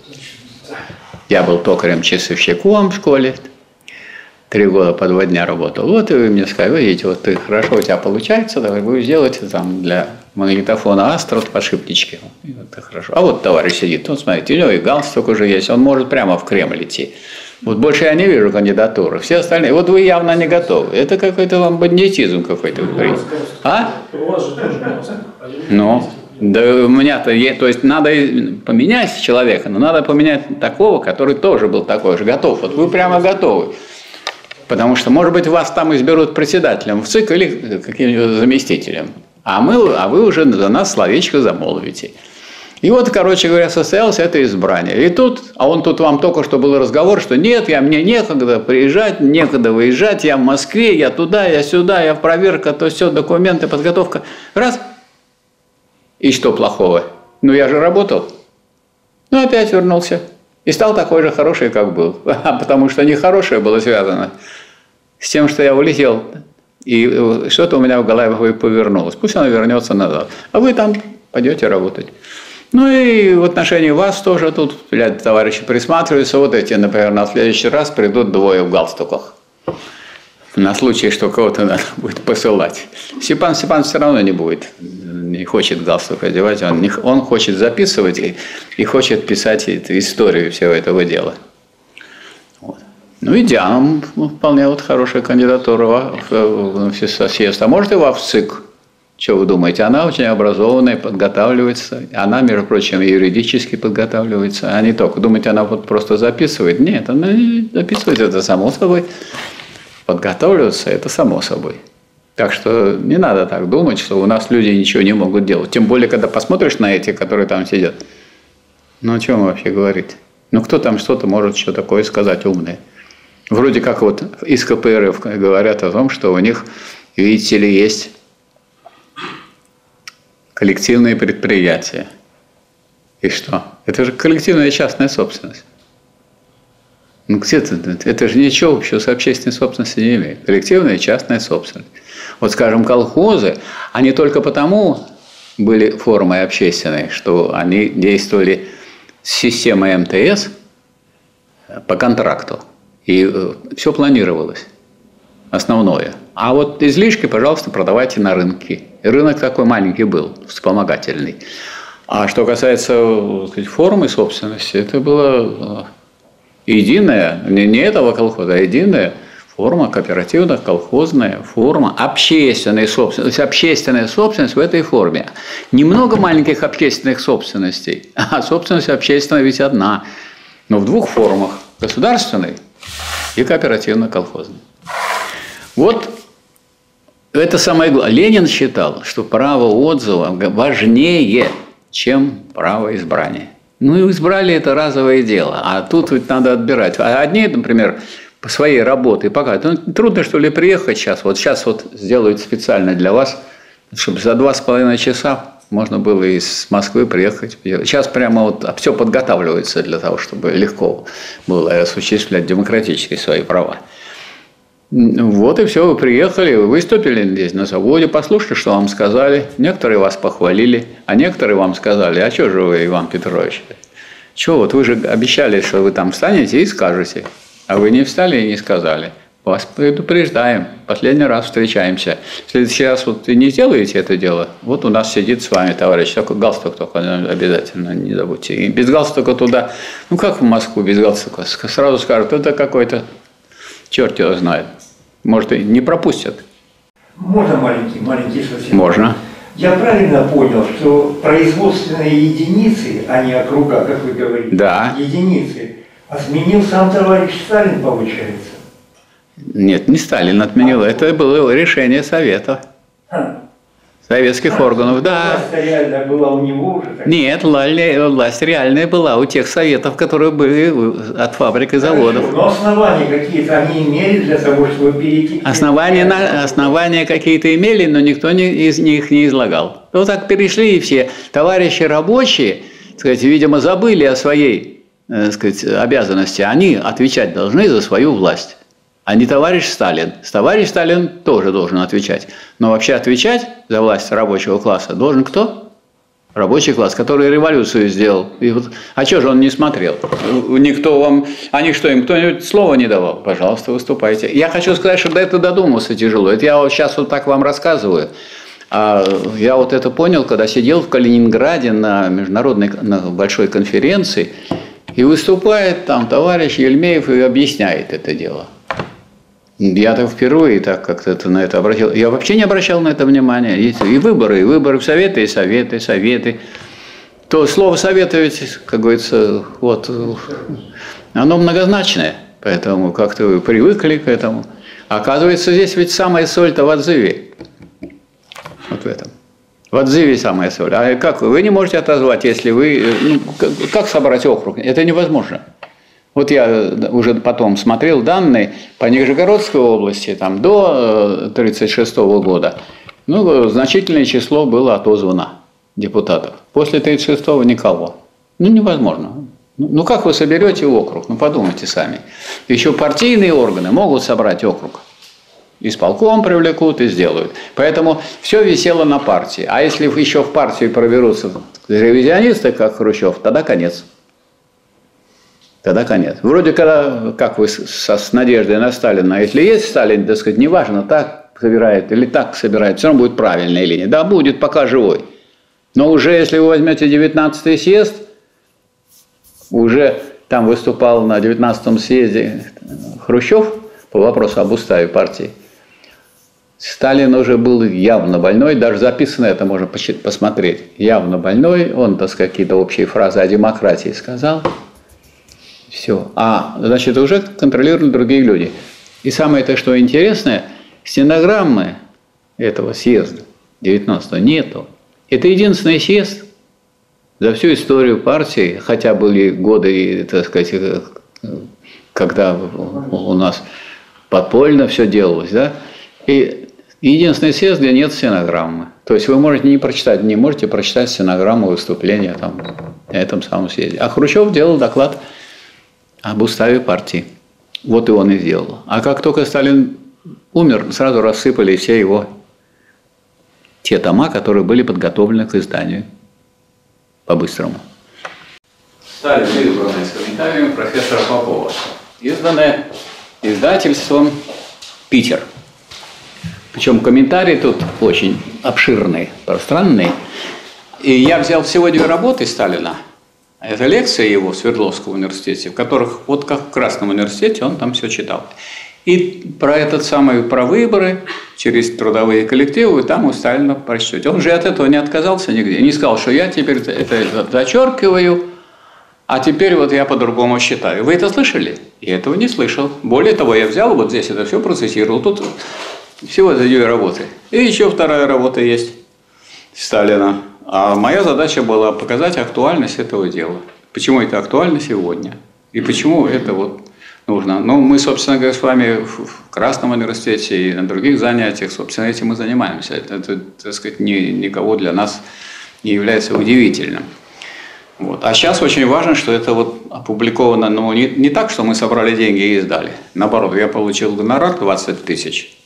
Я был токарем-часовщиком в школе, три года по два дня работал. Вот и вы мне сказали, видите, вот ты хорошо у тебя получается, давай вы сделаете там для магнитофона Астра подшипнички. И вот это хорошо. А вот товарищ сидит, вот смотрите, у него и галстук уже есть, он может прямо в Кремль идти. Вот больше я не вижу кандидатуры. Все остальные, вот вы явно не готовы. Это какой-то вам бандитизм какой-то. А? У вас же тоже галстук. Ну, да у меня-то, то есть надо поменять человека, но надо поменять такого, который тоже был такой же, готов. Вот вы прямо готовы. Потому что, может быть, вас там изберут председателем в ЦИК или каким-нибудь заместителем. А, мы, а вы уже за нас словечко замолвите. И вот, короче говоря, состоялось это избрание. И тут, а он тут вам только что был разговор, что нет, я, мне некогда приезжать, некогда выезжать, я в Москве, я туда, я сюда, я в проверка, то все, документы, подготовка. Раз. И что плохого? Ну, я же работал. Ну, опять вернулся. И стал такой же хороший, как был. Потому что нехорошее было связано с тем, что я улетел. И что-то у меня в голове повернулось. Пусть оно вернется назад. А вы там пойдете работать. Ну и в отношении вас тоже тут товарищи присматриваются. Вот эти, например, на следующий раз придут двое в галстуках. На случай, что кого-то надо будет посылать. Степан Степан все равно не будет. Не хочет галстук одевать. Он, не, он хочет записывать и, и хочет писать историю всего этого дела. Вот. Ну и Диана вполне вот хорошая кандидатура в съезд. А может и во ВЦИК. Что вы думаете? Она очень образованная, подготавливается. Она, между прочим, юридически подготавливается. А не только. Думаете, она вот просто записывает? Нет, она записывает, это само собой. Подготавливаться – это само собой. Так что не надо так думать, что у нас люди ничего не могут делать. Тем более, когда посмотришь на этих, которые там сидят – Ну, о чем вообще говорить? Ну, кто там что-то может еще такое сказать умное? Вроде как вот из ка пэ эр эф говорят о том, что у них, видите ли, есть коллективные предприятия. И что? Это же коллективная частная собственность. Ну, где-то, это же ничего общего с общественной собственностью не имеет. Коллективная частная собственность. Вот, скажем, колхозы, они только потому были формой общественной, что они действовали с системой эм тэ эс по контракту. И все планировалось. Основное. А вот излишки, пожалуйста, продавайте на рынке. И рынок такой маленький был, вспомогательный. А что касается, так сказать, формы собственности, это было единая, не этого колхоза, а единая форма, кооперативно-колхозная форма общественной собственности. То есть общественная собственность в этой форме. Немного маленьких общественных собственностей, а собственность общественная ведь одна. Но в двух формах. Государственной и кооперативно-колхозной. Вот это самое главное. Ленин считал, что право отзыва важнее, чем право избрания. Ну и избрали это разовое дело, а тут ведь надо отбирать. А одни, например, по своей работе показывают. Ну, трудно, что ли, приехать сейчас. Вот сейчас вот сделают специально для вас, чтобы за два с половиной часа можно было из Москвы приехать. Сейчас прямо вот все подготавливается для того, чтобы легко было осуществлять демократические свои права. Вот и все, вы приехали, вы выступили здесь на заводе, послушали, что вам сказали. Некоторые вас похвалили, а некоторые вам сказали: а что же вы, Иван Петрович? Что, вот вы же обещали, что вы там встанете и скажете. А вы не встали и не сказали. Вас предупреждаем. Последний раз встречаемся. В следующий раз вот вы не сделаете это дело, вот у нас сидит с вами товарищ. Только галстук только обязательно не забудьте. И без галстука туда, ну как в Москву без галстука? Сразу скажут, это какой-то черт его знает. Может, и не пропустят. Можно маленький, маленький совсем? Можно. Я правильно понял, что производственные единицы, а не округа, как вы говорите, да. Единицы, а сменил сам товарищ Сталин, получается? Нет, не Сталин отменил. А это было решение Совета. А. Советских а, органов, да. Власть реальная была у него уже? Так? Нет, власть реальная была у тех советов, которые были от фабрик и заводов. Хорошо, но основания какие-то они имели для того, чтобы перейти? Основания, на, основания какие-то имели, но никто не, из них не излагал. Вот так перешли и все. Товарищи рабочие, так сказать, видимо, забыли о своей, так сказать, обязанности. Они отвечать должны за свою власть. А не товарищ Сталин. Товарищ Сталин тоже должен отвечать. Но вообще отвечать за власть рабочего класса должен кто? Рабочий класс, который революцию сделал. И вот, а что же он не смотрел? Никто вам... Они что, им кто-нибудь слова не давал? Пожалуйста, выступайте. Я хочу сказать, что до этого додумался тяжело. Это я вот сейчас вот так вам рассказываю. А я вот это понял, когда сидел в Калининграде на международной на большой конференции, и выступает там товарищ Ельмеев и объясняет это дело. Я-то впервые так как-то на это обратил. Я вообще не обращал на это внимания. И выборы, и выборы в Советы, и Советы, и Советы. То слово Советы ведь, как говорится, вот, оно многозначное. Поэтому как-то вы привыкли к этому. Оказывается, здесь ведь самая соль-то в отзыве. Вот в этом. В отзыве самая соль. А как вы? Вы не можете отозвать, если вы... Ну, как собрать округ? Это невозможно. Вот я уже потом смотрел данные по Нижегородской области, там до тридцать шестого года, ну, значительное число было отозвано депутатов. После тридцать шестого никого. Ну, невозможно. Ну, как вы соберете округ? Ну, подумайте сами. Еще партийные органы могут собрать округ. Исполком привлекут и сделают. Поэтому все висело на партии. А если еще в партию проберутся ревизионисты, как Хрущев, тогда конец. Тогда конец. Вроде когда, как вы с, с надеждой на Сталина, если есть Сталин, так сказать, неважно, так собирает или так собирает, все равно будет правильная линия. Да, будет, пока живой. Но уже если вы возьмете девятнадцатый съезд, уже там выступал на девятнадцатом съезде Хрущев по вопросу об уставе партии. Сталин уже был явно больной, даже записано это можно посмотреть. Явно больной, он, так сказать, какие-то общие фразы о демократии сказал. Все. А, значит, уже контролировали другие люди. И самое-то, что интересное, стенограммы этого съезда девятнадцатого нету. Это единственный съезд, За всю историю партии, хотя были годы, так сказать, когда у нас подпольно все делалось, да, и единственный съезд, где нет стенограммы. То есть вы можете не прочитать, не можете прочитать стенограмму выступления там, на этом самом съезде. А Хрущев делал доклад об уставе партии. Вот и он и сделал. А как только Сталин умер, сразу рассыпали все его те тома, которые были подготовлены к изданию по-быстрому. Сталин избранный с комментариями профессора Попова. Изданное издательством «Питер». Причем комментарии тут очень обширные, пространные. И я взял всего две работы Сталина. Это лекции его в Свердловском университете, в которых, вот как в Красном университете, он там все читал. И про этот самый, про выборы через трудовые коллективы, там у Сталина прочтете. Он же от этого не отказался нигде. Не сказал, что я теперь это зачеркиваю, а теперь вот я по-другому считаю. Вы это слышали? Я этого не слышал. Более того, я взял вот здесь это все процитировал. Тут всего две работы. И еще вторая работа есть Сталина. А моя задача была показать актуальность этого дела. Почему это актуально сегодня? И почему это вот нужно. Ну, мы, собственно говоря, с вами в Красном университете и на других занятиях, собственно, этим мы занимаемся. Это, это так сказать, ни, никого для нас не является удивительным. Вот. А сейчас очень важно, что это вот опубликовано, ну, не, не так, что мы собрали деньги и издали. Наоборот, я получил гонорар двадцать тысяч,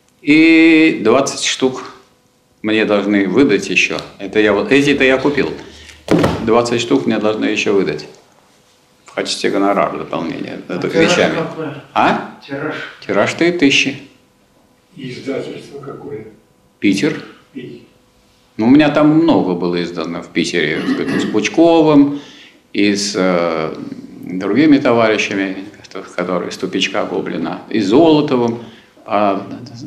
и двадцать штук мне должны выдать еще. Это я вот, эти-то я купил. двадцать штук мне должны еще выдать. В качестве гонорара дополнения. А это тираж вещами. Какой? А? Тираж. Тираж три тысячи. И издательство какое? Питер. Питер. Ну, у меня там много было издано в Питере. С Пучковым и с э, другими товарищами, которые из Тупичка Гоблина, и Золотовым о,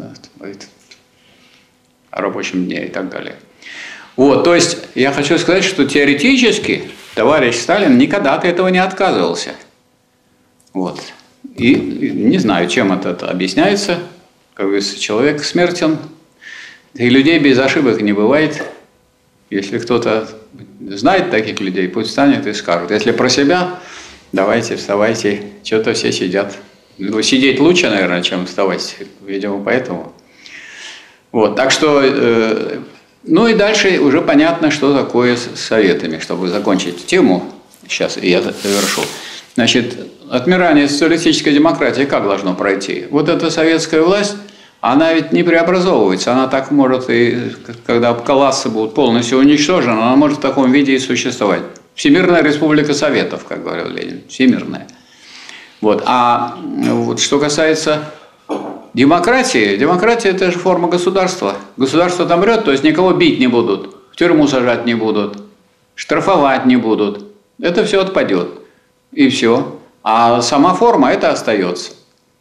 о рабочем дне и так далее. Вот, то есть я хочу сказать, что теоретически товарищ Сталин никогда от этого не отказывался. Вот. И, и не знаю, чем это объясняется. Как говорится, человек смертен, и людей без ошибок не бывает. Если кто-то знает таких людей, пусть встанет и скажет. Если про себя, давайте, вставайте. Что-то все сидят. Ну, сидеть лучше, наверное, чем вставать. Видимо, поэтому. Вот, так что... Э, ну и дальше уже понятно, что такое с советами, чтобы закончить тему. Сейчас я завершу. Значит, отмирание социалистической демократии как должно пройти? Вот эта советская власть, она ведь не преобразовывается. Она так может, и когда классы будут полностью уничтожены, она может в таком виде и существовать. Всемирная республика Советов, как говорил Ленин. Всемирная. Вот. А вот что касается... Демократия. Демократия – это же форма государства. Государство отомрет, то есть никого бить не будут, в тюрьму сажать не будут, штрафовать не будут. Это все отпадет. И все. А сама форма – это остается.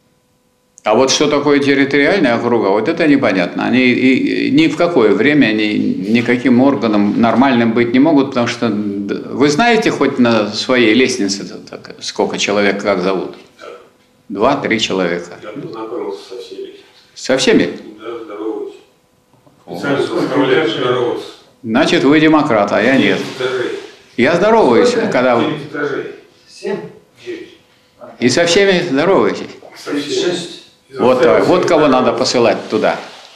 А вот что такое территориальная округа, вот это непонятно. Они и, и ни в какое время они никаким органом нормальным быть не могут, потому что вы знаете хоть на своей лестнице сколько человек как зовут? Два-три человека. Я познакомился со всеми. Со всеми? Да, здороваюсь. Специально заставляю здороваться. Значит, вы демократ, а я нет. Я здороваюсь, когда вы... Семь? И со всеми здороваетесь? Шесть. Вот, вот кого надо посылать туда.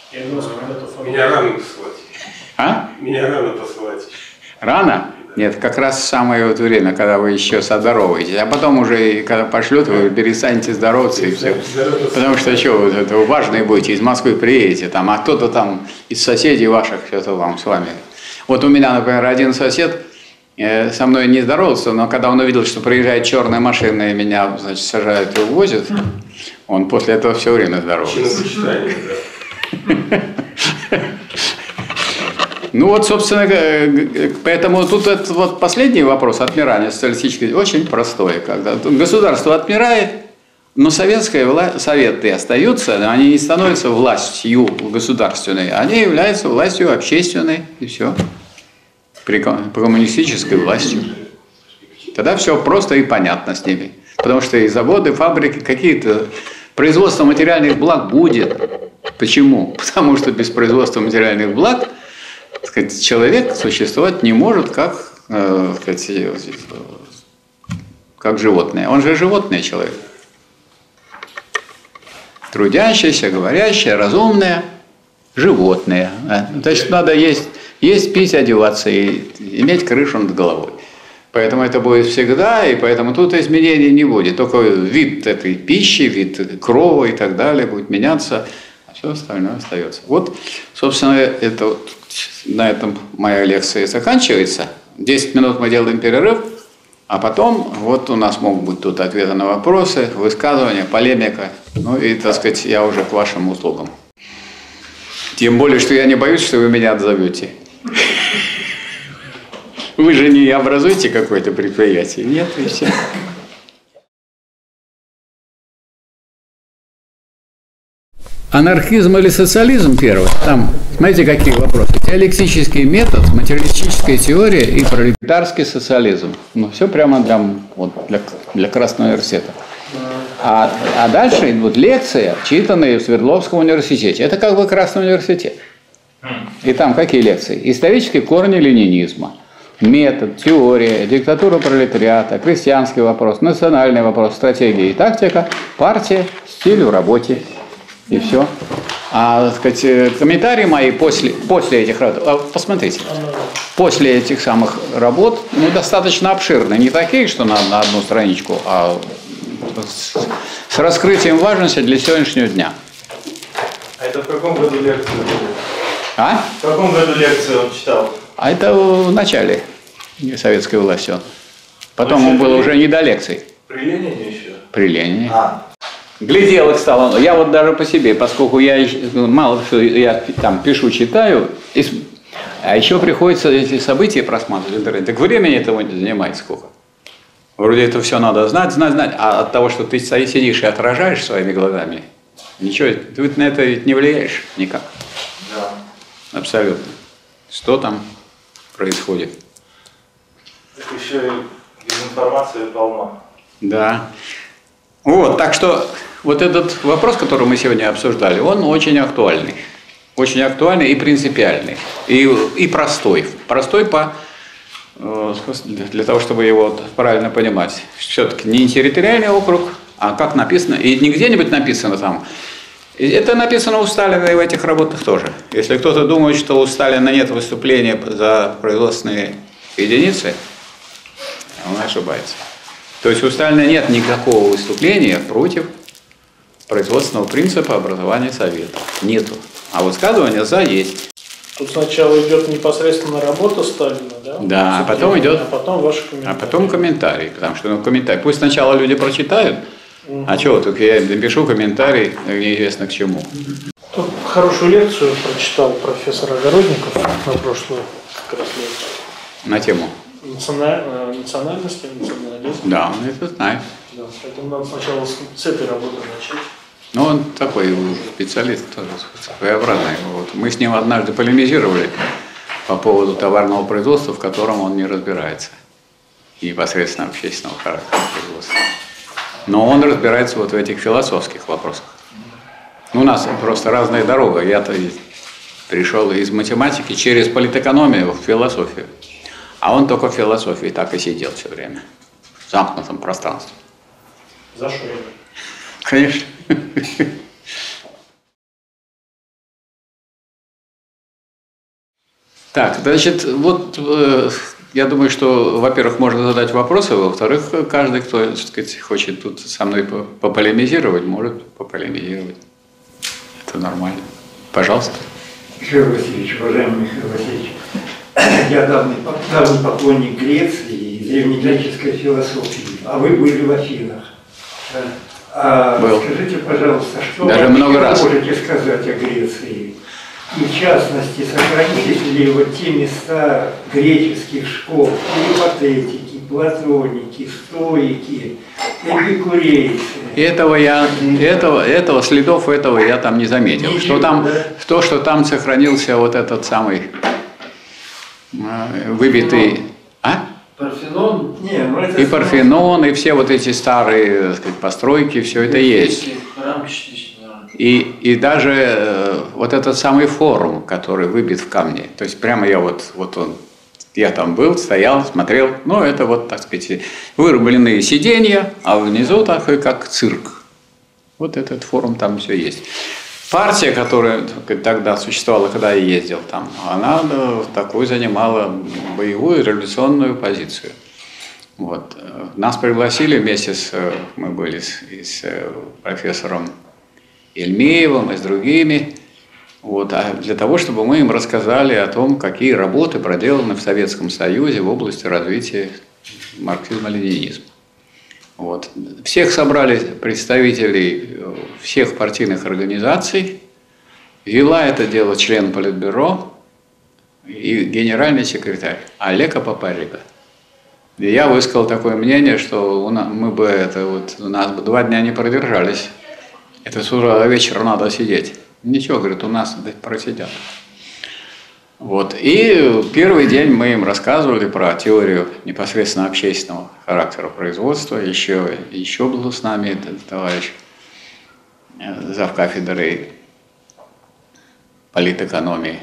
Меня рано посылать. А? Меня рано посылать. Рано? Нет, как раз самое вот время, когда вы еще здороваетесь. А потом уже, когда пошлют, вы перестанете здороваться и все. Потому что что, вот это вы важные будете, из Москвы приедете, там, а кто-то там из соседей ваших что-то вам с вами. Вот у меня, например, один сосед э, со мной не здоровался, но когда он увидел, что приезжает черная машина и меня, значит, сажают и увозят, он после этого все время здоровается. Ну вот, собственно, поэтому тут этот вот последний вопрос отмирания социалистической очень простой. Когда государство отмирает, но советская власть, советы остаются, но они не становятся властью государственной, они являются властью общественной, и все. При коммунистической властью. Тогда все просто и понятно с ними. Потому что и заводы, фабрики, какие-то... Производство материальных благ будет. Почему? Потому что без производства материальных благ, так сказать, человек существовать не может как э, как животное. Он же животный человек. Трудящееся, говорящее, разумное животное. Значит, надо есть, есть, пить, одеваться и иметь крышу над головой. Поэтому это будет всегда, и поэтому тут изменений не будет. Только вид этой пищи, вид крова и так далее будет меняться, а все остальное остается. Вот, собственно, это вот, на этом моя лекция заканчивается. десять минут мы делаем перерыв, а потом вот у нас могут быть тут ответы на вопросы, высказывания, полемика. Ну и, так сказать, я уже к вашим услугам. Тем более, что я не боюсь, что вы меня отзовете. Вы же не образуете какое-то предприятие? Нет, и все. Анархизм или социализм первый? Там, смотрите, какие вопросы. Диалектический метод, материалистическая теория и пролетарский социализм. Ну, все прямо для, вот, для, для Красного университета. А, а дальше идут лекции, читанные в Свердловском университете. Это как бы Красный университет. И там какие лекции? Исторические корни ленинизма. Метод, теория, диктатура пролетариата, крестьянский вопрос, национальный вопрос, стратегия и тактика, партия, стиль в работе. И все. А, так сказать, комментарии мои после, после этих работ, посмотрите, после этих самых работ, ну, достаточно обширные, не такие, что на, на одну страничку, а с, с раскрытием важности для сегодняшнего дня. А это в каком году лекцию? А? В каком году лекцию он читал? А это в начале советской власти. Он. Потом он был при... уже не до лекций. При Ленине еще? При Ленине. А. Гляделок стало. Я вот даже по себе, поскольку я мало что я там пишу, читаю, а еще приходится эти события просматривать в интернете. Так времени этого не занимает сколько. Вроде это все надо знать, знать, знать. А от того, что ты сидишь и отражаешь своими глазами, ничего, ты на это ведь не влияешь никак. Да. Абсолютно. Что там происходит? Так еще и дезинформация полна. Да. Вот, так что вот этот вопрос, который мы сегодня обсуждали, он очень актуальный. Очень актуальный и принципиальный. И, и простой. Простой по, для того, чтобы его правильно понимать. Все-таки не территориальный округ, а как написано. И не где-нибудь написано там. Это написано у Сталина и в этих работах тоже. Если кто-то думает, что у Сталина нет выступления за производственные единицы, он ошибается. То есть у Сталина нет никакого выступления против производственного принципа образования Совета. Нету. А высказывание за есть. Тут сначала идет непосредственно работа Сталина, да? Да, а потом идет. А потом ваши комментарии. А потом комментарий. Потому что ну, комментарий. Пусть сначала люди прочитают, угу. А чего, только я напишу комментарий неизвестно к чему. Тут хорошую лекцию прочитал профессор Огородников на прошлую как раз лекцию. На тему. Националь... Национальности, национализм. Да, он это знает. Да, поэтому надо сначала с, с этой работы начать. Ну, он такой специалист тоже, своеобразный. Вот. Мы с ним однажды полемизировали по поводу товарного производства, в котором он не разбирается. И непосредственно общественного характера производства. Но он разбирается вот в этих философских вопросах. Ну, у нас просто разная дорога. Я-то пришел из математики через политэкономию в философию. А он только в философии так и сидел все время. В замкнутом пространстве. За что? Конечно. Так, значит, вот э, я думаю, что, во-первых, можно задать вопросы, во-вторых, каждый, кто, так сказать, хочет тут со мной пополемизировать, может пополемизировать. Это нормально. Пожалуйста. Михаил Васильевич, уважаемый Михаил Васильевич, я давний, давний поклонник Греции и древнегреческой философии, а вы были в Афинах. А Был. Скажите, пожалуйста, что Даже вы много раз. можете сказать о Греции? И в частности, сохранились ли вот те места греческих школ, перипатетики, платоники, стоики, эпикурейцы? Этого я, этого, этого следов этого я там не заметил. Ничего, что там, да? То, что там сохранился вот этот самый выбитый, а? Парфенон? Не, ну это и Парфенон, и все вот эти старые, так сказать, постройки, все это есть. Храм частично. И, и даже э, вот этот самый форум, который выбит в камне, то есть прямо я вот, вот он Я там был, стоял, смотрел. Ну, это вот, так сказать, вырубленные сиденья, а внизу такой, как цирк. Вот этот форум, там все есть. Партия, которая тогда существовала, когда я ездил там, она такую занимала боевую революционную позицию. Вот. Нас пригласили вместе с, мы были с, с профессором Ельмеевым и с другими, вот, а для того, чтобы мы им рассказали о том, какие работы проделаны в Советском Союзе в области развития марксизма-ленинизма. Вот. Всех собрали представителей всех партийных организаций, вела это дело член Политбюро и генеральный секретарь Олег Папарига. И я высказал такое мнение, что у нас, мы бы это вот, у нас бы два дня не продержались. Это с утра до вечера надо сидеть. Ничего, говорит, у нас просидят. Вот. И первый день мы им рассказывали про теорию непосредственно общественного характера производства. Еще, еще был с нами этот товарищ завкафедрой политэкономии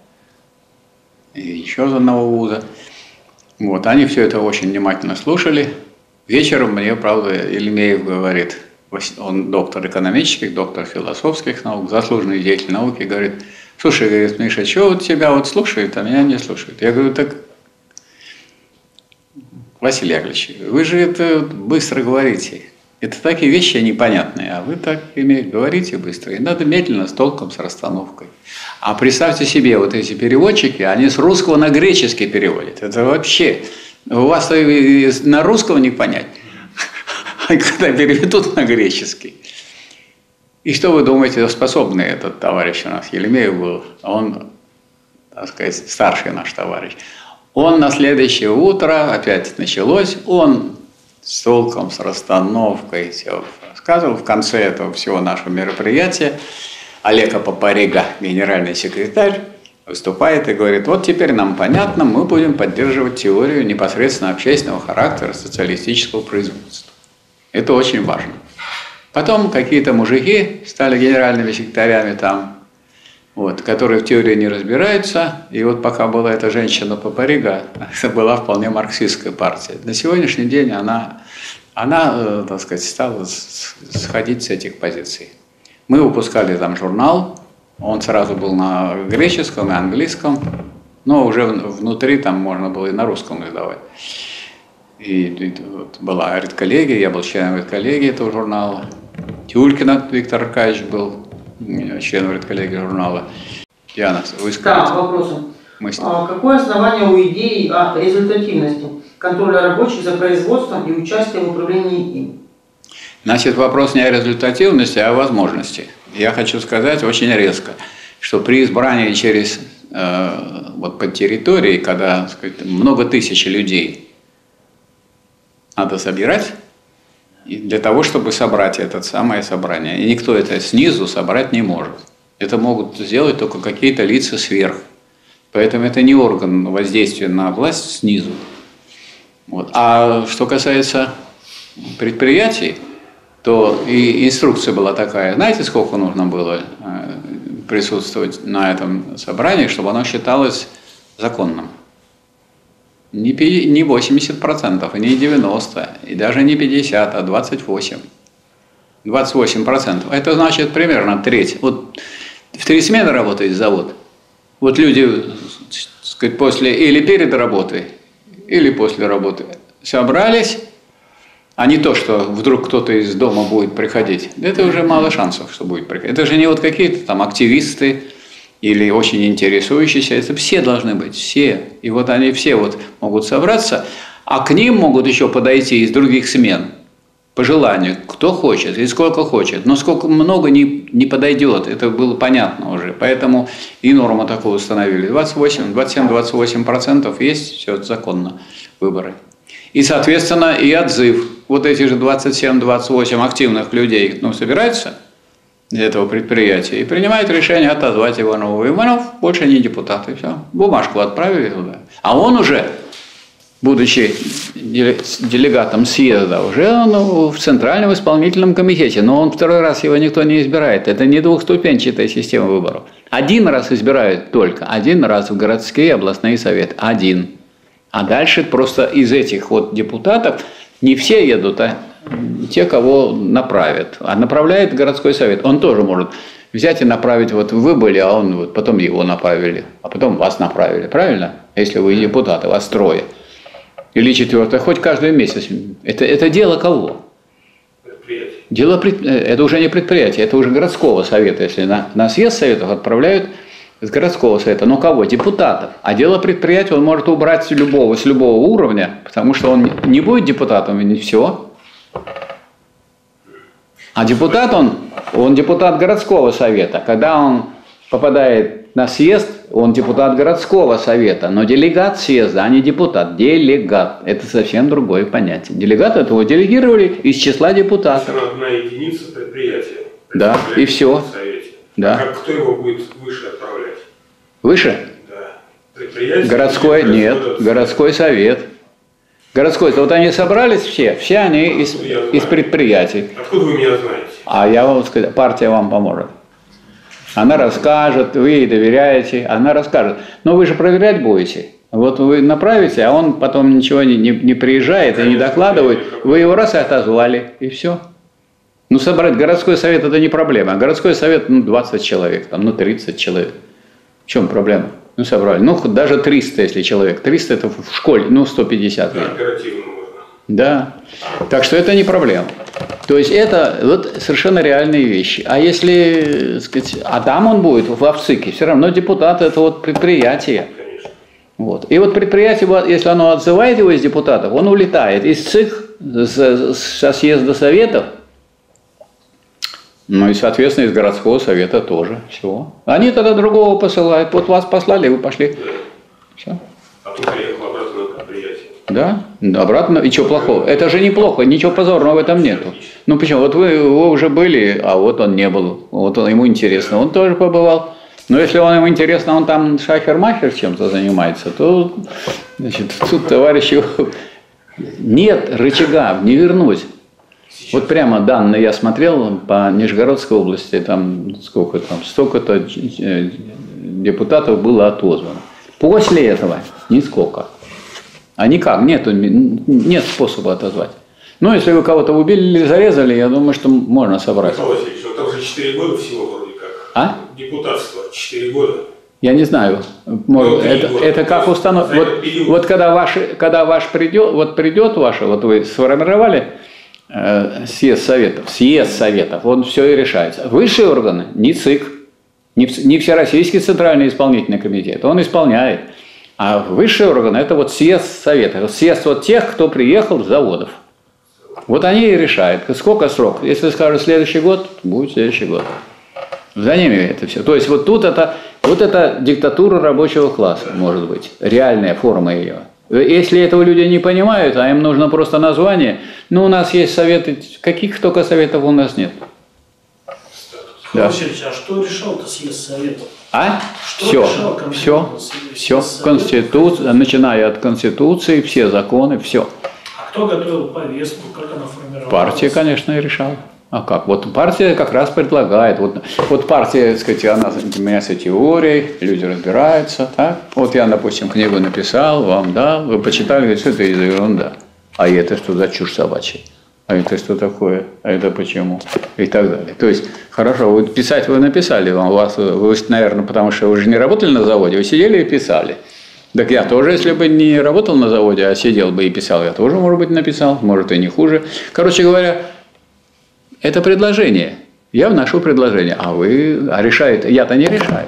и еще из одного вуза. Вот. Они все это очень внимательно слушали. Вечером мне, правда, Ельмеев говорит, он доктор экономических, доктор философских наук, заслуженный деятель науки, говорит: слушай, говорит, Миша, что вот тебя вот слушают, а меня не слушают? Я говорю: так, Василий Яковлевич, вы же это быстро говорите. Это такие вещи непонятные, а вы так говорите быстро. И надо медленно, с толком, с расстановкой. А представьте себе, вот эти переводчики, они с русского на греческий переводят. Это вообще, у вас на русского не понять, когда переведут на греческий. И что вы думаете, способный этот товарищ у нас, Ельмеев был, он, так сказать, старший наш товарищ. Он на следующее утро, опять началось, он с толком, с расстановкой все рассказывал. В конце этого всего нашего мероприятия Олег Папарига, генеральный секретарь, выступает и говорит: вот теперь нам понятно, мы будем поддерживать теорию непосредственно общественного характера социалистического производства. Это очень важно. Потом какие-то мужики стали генеральными секретарями там, вот, которые в теории не разбираются. И вот пока была эта женщина Папарига, это была вполне марксистская партия. На сегодняшний день она, она, так сказать, стала сходить с этих позиций. Мы выпускали там журнал, он сразу был на греческом и английском, но уже внутри там можно было и на русском издавать. И, и вот была редколлегия, я был членом редколлегии этого журнала. Тюлькин Виктор Аркадьевич был членом редколлегии журнала. Диана, вы скажете? Да, вопросы. Мы... А какое основание у идеи о результативности, контроля рабочих за производством и участия в управлении им? Значит, вопрос не о результативности, а о возможности. Я хочу сказать очень резко, что при избрании через э, вот по территории, когда, так сказать, много тысяч людей надо собирать, и для того, чтобы собрать это самое собрание. И никто это снизу собрать не может. Это могут сделать только какие-то лица сверху. Поэтому это не орган воздействия на власть снизу. Вот. А что касается предприятий, то и инструкция была такая. Знаете, сколько нужно было присутствовать на этом собрании, чтобы оно считалось законным? Не восемьдесят процентов, и не девяносто процентов, и даже не пятьдесят процентов, а двадцать восемь процентов. двадцать восемь процентов. Это значит примерно треть. Вот в три смены работает завод. Вот люди, так сказать, после или перед работой, или после работы собрались, а не то, что вдруг кто-то из дома будет приходить. Это уже мало шансов, что будет приходить. Это же не вот какие-то там активисты, или очень интересующиеся, это все должны быть, все. И вот они все вот могут собраться, а к ним могут еще подойти из других смен по желанию, кто хочет и сколько хочет. Но сколько много не, не подойдет, это было понятно уже. Поэтому и норму такую установили. двадцать восемь, двадцать семь, двадцать восемь процентов есть, все законно, выборы. И, соответственно, и отзыв. Вот эти же двадцать семь - двадцать восемь активных людей, ну, собираются для этого предприятия и принимает решение отозвать Иванова. Иванов больше не депутат, и все. Бумажку отправили туда. А он уже, будучи делегатом съезда, уже он в Центральном исполнительном комитете, но он второй раз его никто не избирает. Это не двухступенчатая система выборов. Один раз избирают только, один раз в городские областные советы. Один. А дальше просто из этих вот депутатов не все едут, а те, кого направят. А направляет городской совет. Он тоже может взять и направить, вот вы были, а он вот потом его направили, а потом вас направили. Правильно? Если вы депутаты, вас трое. Или четвертое, хоть каждый месяц. Это, это дело кого? Предприятие. Дело, это уже не предприятие, это уже городского совета. Если на, на съезд советов отправляют с городского совета. Ну кого? Депутатов. А дело предприятия он может убрать с любого, с любого уровня, потому что он не будет депутатом, и не все. А депутат он, он депутат городского совета. Когда он попадает на съезд, он депутат городского совета. Но делегат съезда, а не депутат. Делегат. Это совсем другое понятие. Делегат этого делегировали из числа депутатов. Это одна единица предприятия. Да, и все. Да. А как, кто его будет выше отправлять? Выше? Да. Предприятие? Городской, нет, городской совет. Городской, вот они собрались все, все они из, из предприятий. Откуда вы меня знаете? А я вам сказал, партия вам поможет. Она расскажет, вы ей доверяете, она расскажет. Но вы же проверять будете. Вот вы направите, а он потом ничего не, не, не приезжает и не докладывает. Вы его раз и отозвали, и все. Ну, собрать городской совет – это не проблема. А городской совет, ну, двадцать человек, там, ну, тридцать человек. В чем проблема? Ну, собрали. Ну, даже триста, если человек. триста – это в школе, ну, сто пятьдесят. Да, оперативно можно. Да. Так что это не проблема. То есть это вот совершенно реальные вещи. А если, сказать, а там он будет в АВЦИКе, все равно депутат – это вот предприятие. Конечно. Вот. И вот предприятие, если оно отзывает его из депутатов, он улетает из ЦИК, со съезда советов, ну и, соответственно, из городского совета тоже. Все. Они тогда другого посылают. Вот вас послали, вы пошли. Все. А тут приехал обратно на предприятие. Да, обратно. И что плохого? Это же неплохо, ничего позорного в этом нету. Ну почему? Вот вы, вы уже были, а вот он не был. Вот он, ему интересно. Он тоже побывал. Но если он ему интересно, он там шахер-махер чем-то занимается, то, значит, тут товарищу нет рычага, не вернуть. Вот прямо данные я смотрел по Нижегородской области, там сколько там, столько-то депутатов было отозвано. После этого нисколько. А никак, нету, нет способа отозвать. Ну, если вы кого-то убили или зарезали, я думаю, что можно собрать. Михаил Васильевич, вот там уже четыре года всего вроде как. А? Депутатство четыре года. Я не знаю. Может, ну, это, это как установка. Вот, вот когда, ваш, когда ваш придет, вот придет ваше, вот вы сформировали э, съезд советов, съезд советов, он все и решается. Высшие органы, не ЦИК, не, не Всероссийский Центральный исполнительный комитет, он исполняет. А высшие органы – это вот съезд советов, съезд вот тех, кто приехал с заводов. Вот они и решают, сколько срок. Если скажут следующий год, будет следующий год. За ними это все. То есть вот тут это, вот это диктатура рабочего класса, может быть, реальная форма ее. Если этого люди не понимают, а им нужно просто название, ну у нас есть советы, каких только советов у нас нет. Да. Васильевич, а что решал-то съезд советов? А? Что все, решал все, все, Конституция, начиная от Конституции, все законы, все. А кто готовил повестку, как она формировалась? Партия, конечно, и решала. А как? Вот партия как раз предлагает. Вот, вот партия, так сказать, она занимается теорией, люди разбираются. Так? Вот я, допустим, книгу написал, вам дал, вы почитали, говорите, что это за ерунда. А это что за чушь собачья? А это что такое? А это почему? И так далее. То есть, хорошо, вы писать вы написали, вам, у вас, вы, наверное, потому что вы же не работали на заводе, вы сидели и писали. Так я тоже, если бы не работал на заводе, а сидел бы и писал, я тоже, может быть, написал, может, и не хуже. Короче говоря, это предложение. Я вношу предложение, а вы а решаете. Я-то не решаю.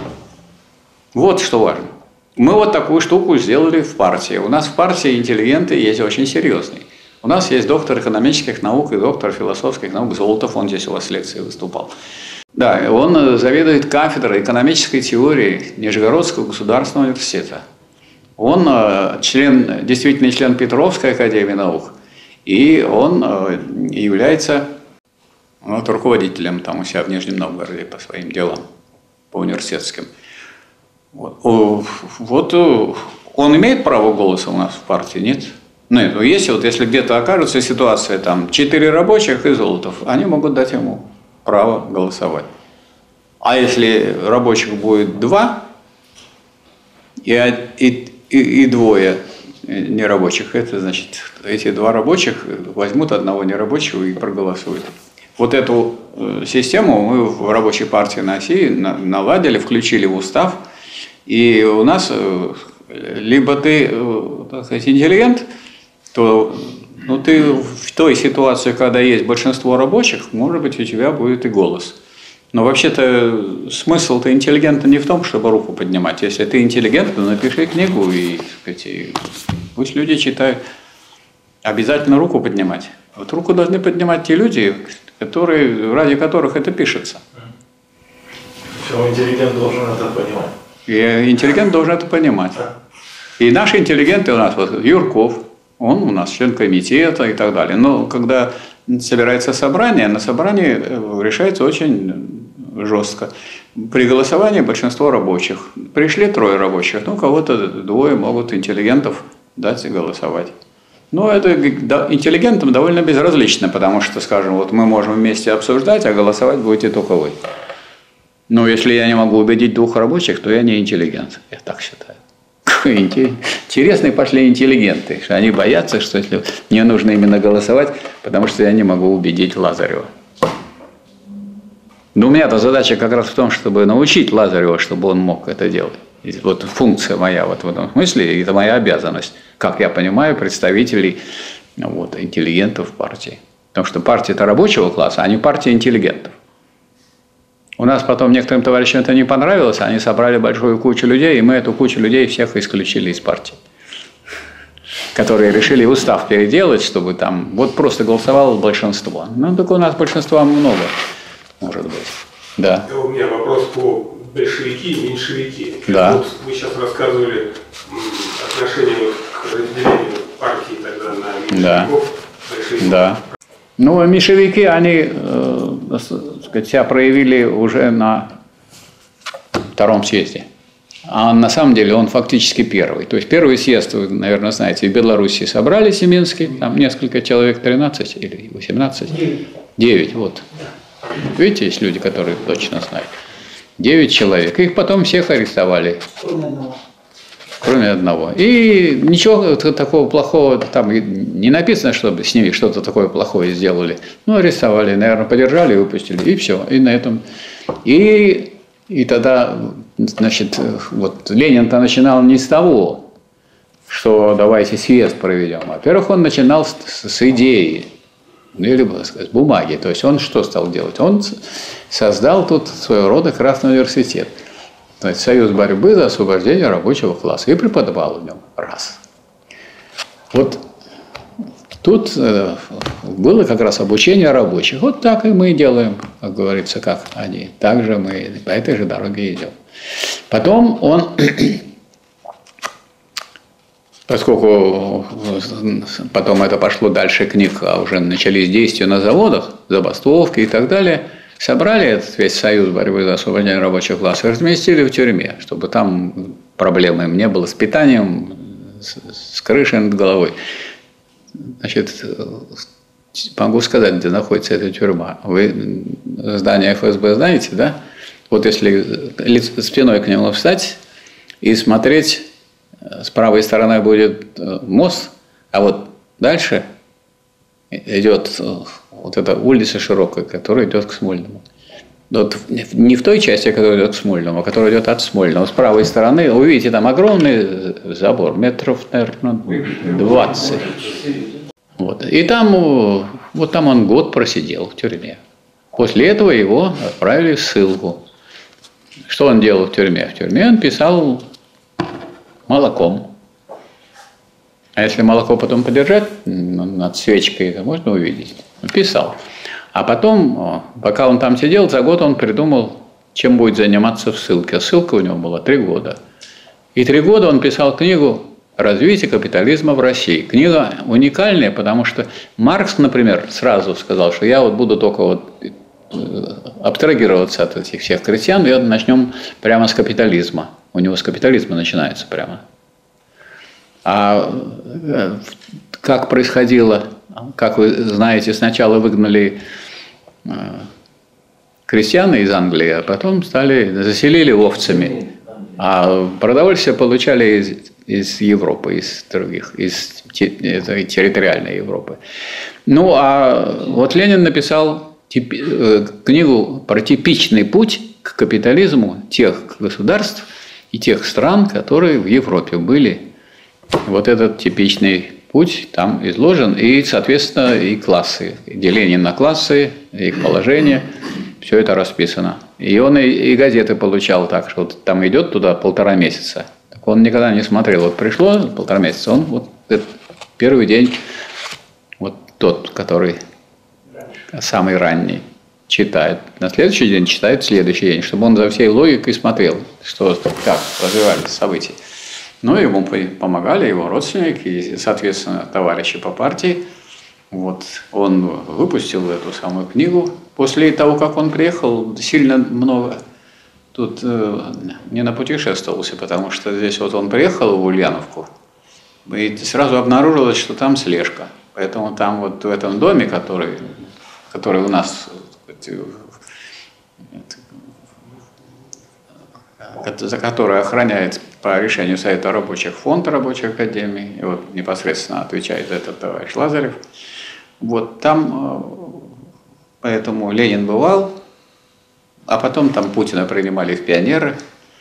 Вот что важно. Мы вот такую штуку сделали в партии. У нас в партии интеллигенты есть очень серьезные. У нас есть доктор экономических наук и доктор философских наук Золотов, он здесь у вас в лекции выступал. Да, он заведует кафедрой экономической теории Нижегородского государственного университета. Он член, действительно член Петровской академии наук, и он является вот, руководителем там у себя в Нижнем Новгороде по своим делам, по университетским. Вот. Вот он имеет право голоса у нас в партии, нет? Нет, ну если вот если где-то окажется ситуация, там, четыре рабочих и Золотов, они могут дать ему право голосовать. А если рабочих будет два и, и, и, и двое нерабочих, это значит, эти два рабочих возьмут одного нерабочего и проголосуют. Вот эту систему мы в рабочей партии на России наладили, включили в устав, и у нас либо ты, так сказать, интеллигент, то ну, ты в той ситуации, когда есть большинство рабочих, может быть, у тебя будет и голос. Но вообще-то смысл-то интеллигента не в том, чтобы руку поднимать. Если ты интеллигент, то напиши книгу и, так сказать, пусть люди читают. Обязательно руку поднимать. Вот руку должны поднимать те люди, которые, ради которых это пишется. Причем интеллигент должен это понимать. И интеллигент должен это понимать. И наши интеллигенты у нас, вот Юрков, он у нас член комитета и так далее. Но когда собирается собрание, на собрании решается очень жестко. При голосовании большинство рабочих. Пришли трое рабочих, ну, кого-то двое могут интеллигентов дать и голосовать. Но это интеллигентам довольно безразлично, потому что, скажем, вот мы можем вместе обсуждать, а голосовать будете только вы. Но если я не могу убедить двух рабочих, то я не интеллигент. Я так считаю. Интересные пошли интеллигенты, что они боятся, что если мне нужно именно голосовать, потому что я не могу убедить Лазарева. Но у меня-то задача как раз в том, чтобы научить Лазарева, чтобы он мог это делать. И вот функция моя вот в этом смысле, это моя обязанность, как я понимаю, представителей вот, интеллигентов партии. Потому что партия – это рабочего класса, а не партия интеллигентов. У нас потом некоторым товарищам это не понравилось, они собрали большую кучу людей, и мы эту кучу людей всех исключили из партии. Которые решили устав переделать, чтобы там вот просто голосовало большинство. Ну, так у нас большинства много, может быть. Да. У меня вопрос по большевики и меньшевики. Да. Вот вы сейчас рассказывали отношение к разделению партии тогда на меньшевиков, да. большевиков. Да. Ну, меньшевики, они, э, так сказать, себя проявили уже на втором съезде. А на самом деле он фактически первый. То есть первый съезд, вы, наверное, знаете, в Белоруссии собрались в Минске, там несколько человек, тринадцать или восемнадцать? девять, вот. Видите, есть люди, которые точно знают. девять человек. Их потом всех арестовали. Кроме одного. И ничего такого плохого там не написано, чтобы с ними что-то такое плохое сделали. Ну, арестовали, наверное, подержали и выпустили. И все. И на этом. И, и тогда, значит, вот Ленин-то начинал не с того, что давайте съезд проведем. Во-первых, он начинал с, с идеи, или с бумаги. То есть он что стал делать? Он создал тут своего рода Красный университет. То есть союз борьбы за освобождение рабочего класса. И преподавал в нем. Раз. Вот тут э, было как раз обучение рабочих. Вот так и мы делаем, как говорится, как они. Так же мы по этой же дороге идем. Потом он, поскольку потом это пошло дальше книг, а уже начались действия на заводах, забастовки и так далее, собрали этот весь союз борьбы за освобождение рабочего класса и разместили в тюрьме, чтобы там проблем им не было с питанием, с, с крышей над головой. Значит, могу сказать, где находится эта тюрьма. Вы здание эф эс бэ знаете, да? Вот если спиной к нему встать и смотреть, с правой стороны будет мост, а вот дальше идет вот эта улица широкая, которая идет к Смольному. Вот не в той части, которая идет к Смольному, а которая идет от Смольного. С правой стороны, вы видите, там огромный забор, метров, наверное, двадцать. Вот. И там, вот там он год просидел в тюрьме. После этого его отправили в ссылку. Что он делал в тюрьме? В тюрьме он писал молоком. А если молоко потом подержать над свечкой, то можно увидеть. Писал. А потом, пока он там сидел, за год он придумал, чем будет заниматься в ссылке. А ссылка у него была три года. И три года он писал книгу «Развитие капитализма в России». Книга уникальная, потому что Маркс, например, сразу сказал, что я вот буду только вот абстрагироваться от этих всех крестьян, и начнем прямо с капитализма. У него с капитализма начинается прямо. А как происходило, как вы знаете, сначала выгнали крестьян из Англии, а потом стали, заселили овцами. А продовольствие получали из, из Европы, из других, из территориальной Европы. Ну, а вот Ленин написал книгу про типичный путь к капитализму тех государств и тех стран, которые в Европе были. Вот этот типичный путь там изложен, и, соответственно, и классы, и деление на классы, их положение, все это расписано. И он и, и газеты получал так, что вот там идет туда полтора месяца. Так он никогда не смотрел. Вот пришло полтора месяца, он вот этот первый день, вот тот, который самый ранний, читает. На следующий день читает следующий день, чтобы он за всей логикой смотрел, что как развивались события. Ну, ему помогали его родственники и, соответственно, товарищи по партии. Вот. Он выпустил эту самую книгу. После того, как он приехал, сильно много тут э, не напутешествовался, потому что здесь вот он приехал в Ульяновку, и сразу обнаружилось, что там слежка. Поэтому там вот в этом доме, который, который у нас... за который охраняет по решению Совета рабочих фонд Рабочей академии, и вот непосредственно отвечает этот товарищ Лазарев. Вот там, поэтому Ленин бывал, а потом там Путина принимали в пионеры,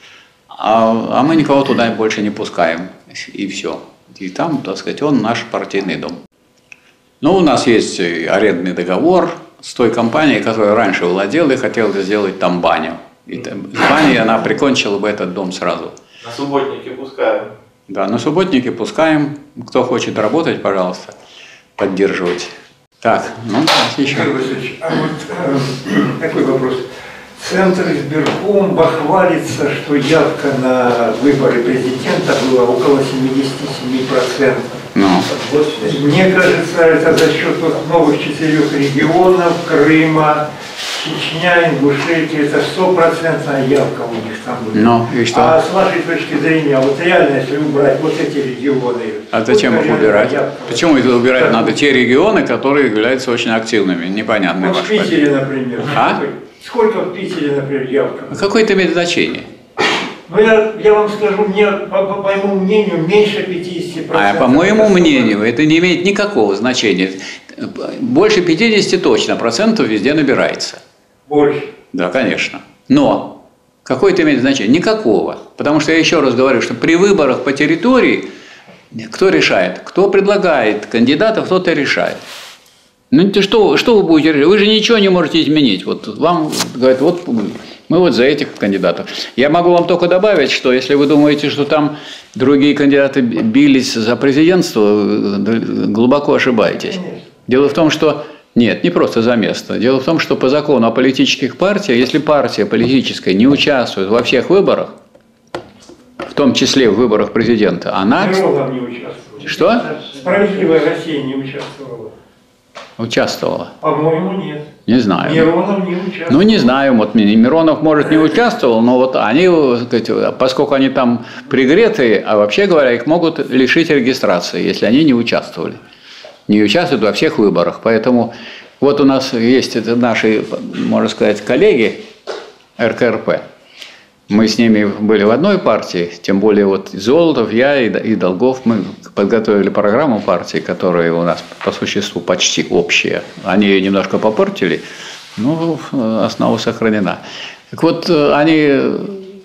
а, а мы никого туда больше не пускаем, и все. И там, так сказать, он наш партийный дом. Ну, у нас есть арендный договор с той компанией, которая раньше владела и хотела сделать там баню. И там, с баней она прикончила бы этот дом сразу. На субботники пускаем. Да, на субботники пускаем. Кто хочет работать, пожалуйста, поддерживать. Так, ну, еще. Игорь Васильевич, а вот э, такой вопрос. Центр избирком хвалится, что явка на выборы президента была около семидесяти семи процентов. Ну. Вот, мне кажется, это за счет вот новых четырех регионов, Крыма, Чечня, Ингушетия, это стопроцентная явка у них там будет. Ну, и что? А с вашей точки зрения, вот реально, если убрать вот эти регионы... А зачем их убирать? Почему это убирать так, надо те регионы, которые являются очень активными? Непонятно. Вот в Питере, например. А? Сколько в Питере, например, явка? А какое это имеет значение? Ну, я, я вам скажу, мне, по, по моему мнению, меньше пятидесяти процентов. А по моему мнению, это не имеет никакого значения. Больше пятидесяти точно процентов везде набирается. Больше? Да, конечно. Но какое это имеет значение? Никакого. Потому что я еще раз говорю, что при выборах по территории кто решает? Кто предлагает кандидатов, кто-то решает. Ну, что, что вы будете решать? Вы же ничего не можете изменить. Вот вам говорят, вот мы вот за этих кандидатов. Я могу вам только добавить, что если вы думаете, что там другие кандидаты бились за президентство, глубоко ошибаетесь. Конечно. Дело в том, что... Нет, не просто за место. Дело в том, что по закону о политических партиях, если партия политическая не участвует во всех выборах, в том числе в выборах президента, она... Миронов не участвовал. Что? Справедливая Россия не участвовала. Участвовала? По-моему, нет. Не знаю. Миронов не участвовал. Ну, не знаю. Вот Миронов, может, не участвовал, но вот они, поскольку они там пригретые, а вообще говоря, их могут лишить регистрации, если они не участвовали. Не участвуют во всех выборах. Поэтому вот у нас есть это наши, можно сказать, коллеги эр ка эр пэ. Мы с ними были в одной партии, тем более вот Золотов, я и Долгов, мы подготовили программу партии, которая у нас по существу почти общая. Они ее немножко попортили, но основа сохранена. Так вот, они...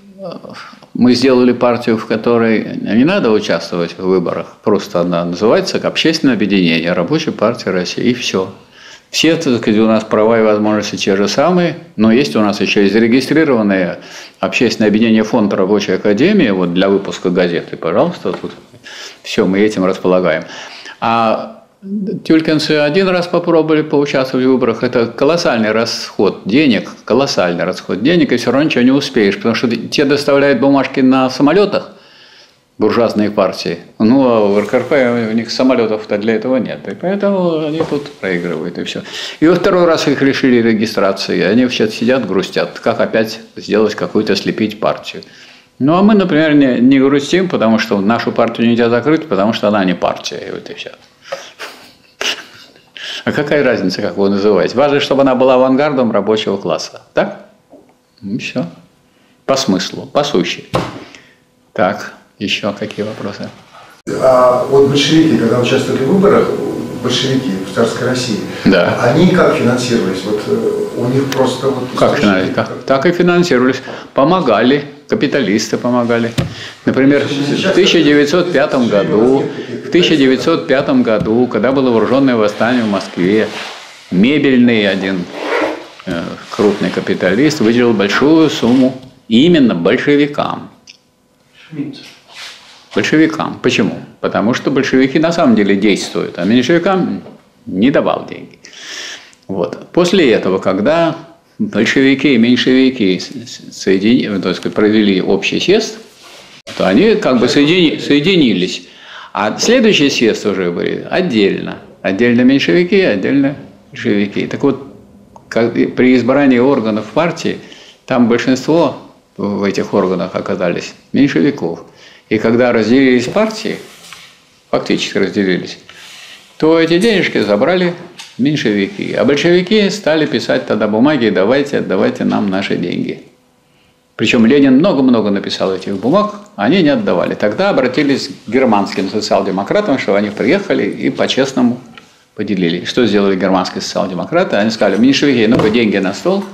Мы сделали партию, в которой не надо участвовать в выборах, просто она называется «Общественное объединение Рабочей партии России», и все. Все, так сказать, у нас права и возможности те же самые, но есть у нас еще и зарегистрированное общественное объединение фонд Рабочей академии вот для выпуска газеты, пожалуйста, тут все, мы этим располагаем. А тюлькинцы один раз попробовали поучаствовать в выборах, это колоссальный расход денег, колоссальный расход денег, и все равно ничего не успеешь, потому что те доставляют бумажки на самолетах, буржуазные партии, ну, а в эр ка эр пэ у них самолетов-то для этого нет, и поэтому они тут проигрывают, и все. И во второй раз их лишили регистрации, и они сейчас сидят, грустят, как опять сделать какую-то, слепить партию. Ну, а мы, например, не, не грустим, потому что нашу партию нельзя закрыть, потому что она не партия, и вот и все. А какая разница, как вы называете? Важно, чтобы она была авангардом рабочего класса. Так? И все. По смыслу, по сути. Так, еще какие вопросы? А вот большевики, когда участвовали в выборах, большевики в царской России, да. Они как финансировались? Вот у них просто вот как финансировались? Как? Так и финансировались. Помогали, капиталисты помогали. Например, в тысяча девятьсот пятом году, в тысяча девятьсот пятом году, когда было вооруженное восстание в Москве, мебельный один э, крупный капиталист выделил большую сумму именно большевикам. Шмидт. Большевикам. Почему? Потому что большевики на самом деле действуют, а меньшевикам не давал деньги. Вот. После этого, когда большевики и меньшевики соедини, то есть, провели общий съезд, то они как бы соедини, соединились. А следующий съезд уже были отдельно. Отдельно меньшевики, отдельно большевики. Так вот, как, при избрании органов партии, там большинство в этих органах оказались меньшевиков. И когда разделились партии, фактически разделились, то эти денежки забрали меньшевики. А большевики стали писать тогда бумаги: давайте, отдавайте нам наши деньги. Причем Ленин много-много написал этих бумаг, они не отдавали. Тогда обратились к германским социал-демократам, что они приехали и по-честному поделили. Что сделали германские социал-демократы? Они сказали: меньшевики, ну-ка деньги на стол,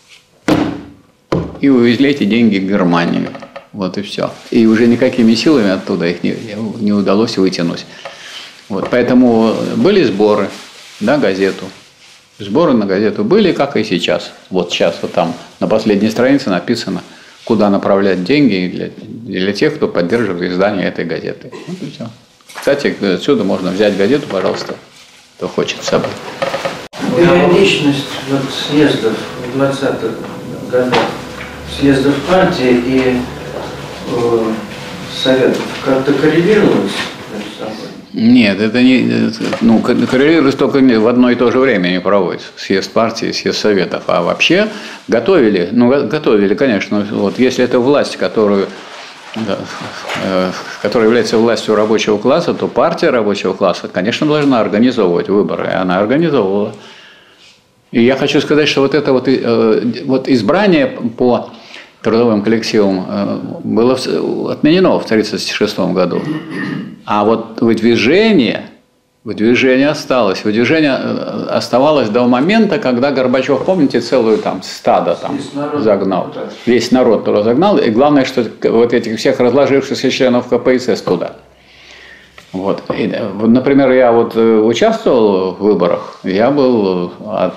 и увезли эти деньги в Германию. Вот и все. И уже никакими силами оттуда их не, не удалось вытянуть. Вот. Поэтому были сборы на газету. Сборы на газету были, как и сейчас. Вот сейчас вот там на последней странице написано, куда направлять деньги для, для тех, кто поддерживает издание этой газеты. Вот и все. Кстати, отсюда можно взять газету, пожалуйста, кто хочет с собой. Периодичность вот съездов в двадцатых годах, съездов партии и э, советов как-то коррелировалось между собой? Нет, это не, ну, коррелируется только в одно и то же время не проводится. Съезд партии, съезд советов. А вообще готовили, ну, готовили, конечно, вот если это власть, которую, да, э, которая является властью рабочего класса, то партия рабочего класса, конечно, должна организовывать выборы. И она организовывала. И я хочу сказать, что вот это вот, э, вот избрание по трудовым коллективам было отменено в тридцать шестом году. А вот выдвижение, выдвижение осталось. Выдвижение оставалось до момента, когда Горбачев, помните, целую там стадо там загнал. Весь народ туда загнал. И главное, что вот этих всех разложившихся членов ка пэ эс эс туда. Вот. И, например, я вот участвовал в выборах. Я был от...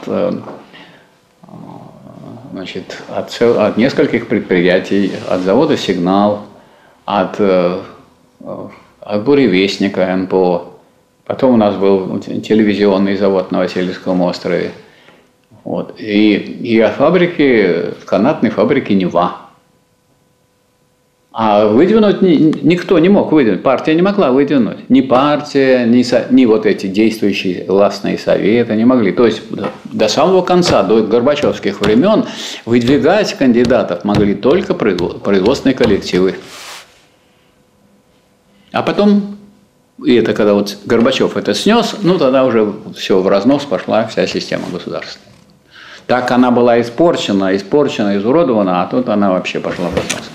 Значит, от, от нескольких предприятий, от завода «Сигнал», от, от «Буревестника» эн пэ о. Потом у нас был телевизионный завод на Васильевском острове. Вот. И, и от фабрики, канатной фабрики «Нева». А выдвинуть ни, никто не мог выдвинуть, партия не могла выдвинуть. Ни партия, ни, ни вот эти действующие властные советы не могли. То есть до самого конца, до горбачевских времен, выдвигать кандидатов могли только производственные коллективы. А потом, и это когда вот Горбачев это снес, ну тогда уже все в разнос пошла вся система государственная. Так она была испорчена, испорчена, изуродована, а тут она вообще пошла в разнос.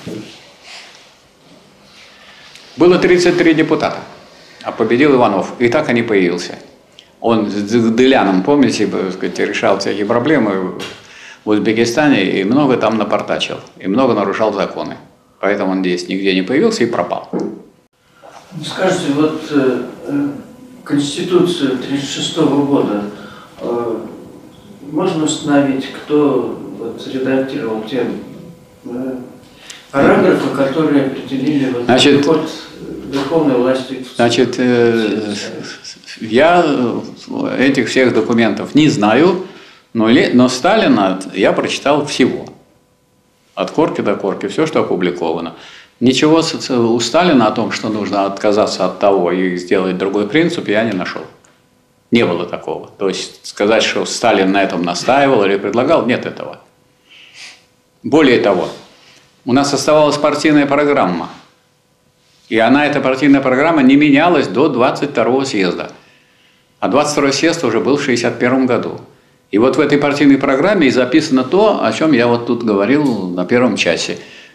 Было тридцать три депутата, а победил Иванов, и так и не появился. Он с Дыляном, помните, сказать, решал всякие проблемы в Узбекистане и много там напортачил, и много нарушал законы. Поэтому он здесь нигде не появился и пропал. Скажите, вот э, Конституцию тридцать шестого года э, можно установить, кто вот, редактировал те э, параграфы, которые определили вот, значит, переход верховной власти? Значит, э, я этих всех документов не знаю, но, но Сталина я прочитал всего. От корки до корки, все, что опубликовано. Ничего у Сталина о том, что нужно отказаться от того и сделать другой принцип, я не нашел. Не было такого. То есть сказать, что Сталин на этом настаивал или предлагал, нет этого. Более того, у нас оставалась партийная программа. И она, эта партийная программа, не менялась до двадцать второго съезда. А двадцать второй съезд уже был в шестьдесят первом году. И вот в этой партийной программе и записано то, о чем я вот тут говорил на первом часе.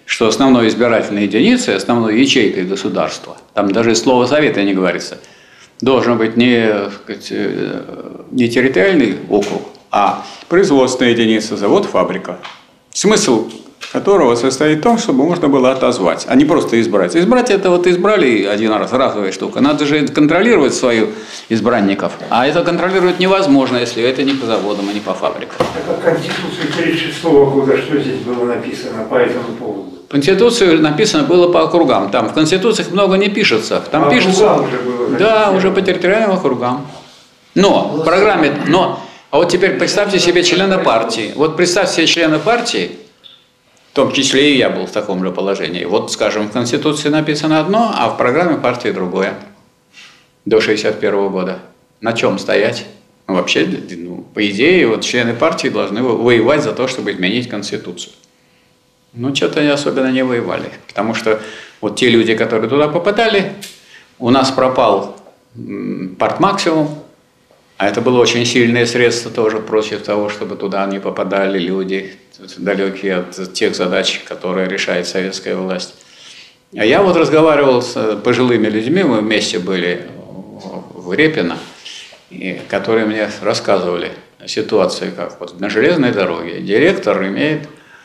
что основной избирательной единицей, основной ячейкой государства, там даже слово совета не говорится, должен быть не, сказать, не территориальный округ, а производственная единица, завод, фабрика. Смысл которого состоит в том, чтобы можно было отозвать, а не просто избрать. Избрать – это вот избрали один раз, разовая штука. Надо же контролировать своих избранников, а это контролировать невозможно, если это не по заводам, а не по фабрикам. Так а Конституция тридцать шестого года, что здесь было написано по этому поводу? Конституцию написано было по округам. Там в конституциях много не пишется. Там по пишется. Уже было да, уже по территориальным округам. Но в программе. Но, а вот теперь представьте себе члена партии. Вот представьте себе члена партии. В том числе и я был в таком же положении. Вот, скажем, в Конституции написано одно, а в программе партии другое. До шестьдесят первого года. На чем стоять? Ну, вообще, ну, по идее, вот члены партии должны воевать за то, чтобы изменить Конституцию. Ну, что-то они особенно не воевали. Потому что вот те люди, которые туда попадали, у нас пропал партмаксимум, а это было очень сильное средство тоже против того, чтобы туда не попадали люди, далекие от тех задач, которые решает советская власть. А я вот разговаривал с пожилыми людьми, мы вместе были в Репино, и которые мне рассказывали о ситуации, как вот на железной дороге директор имеет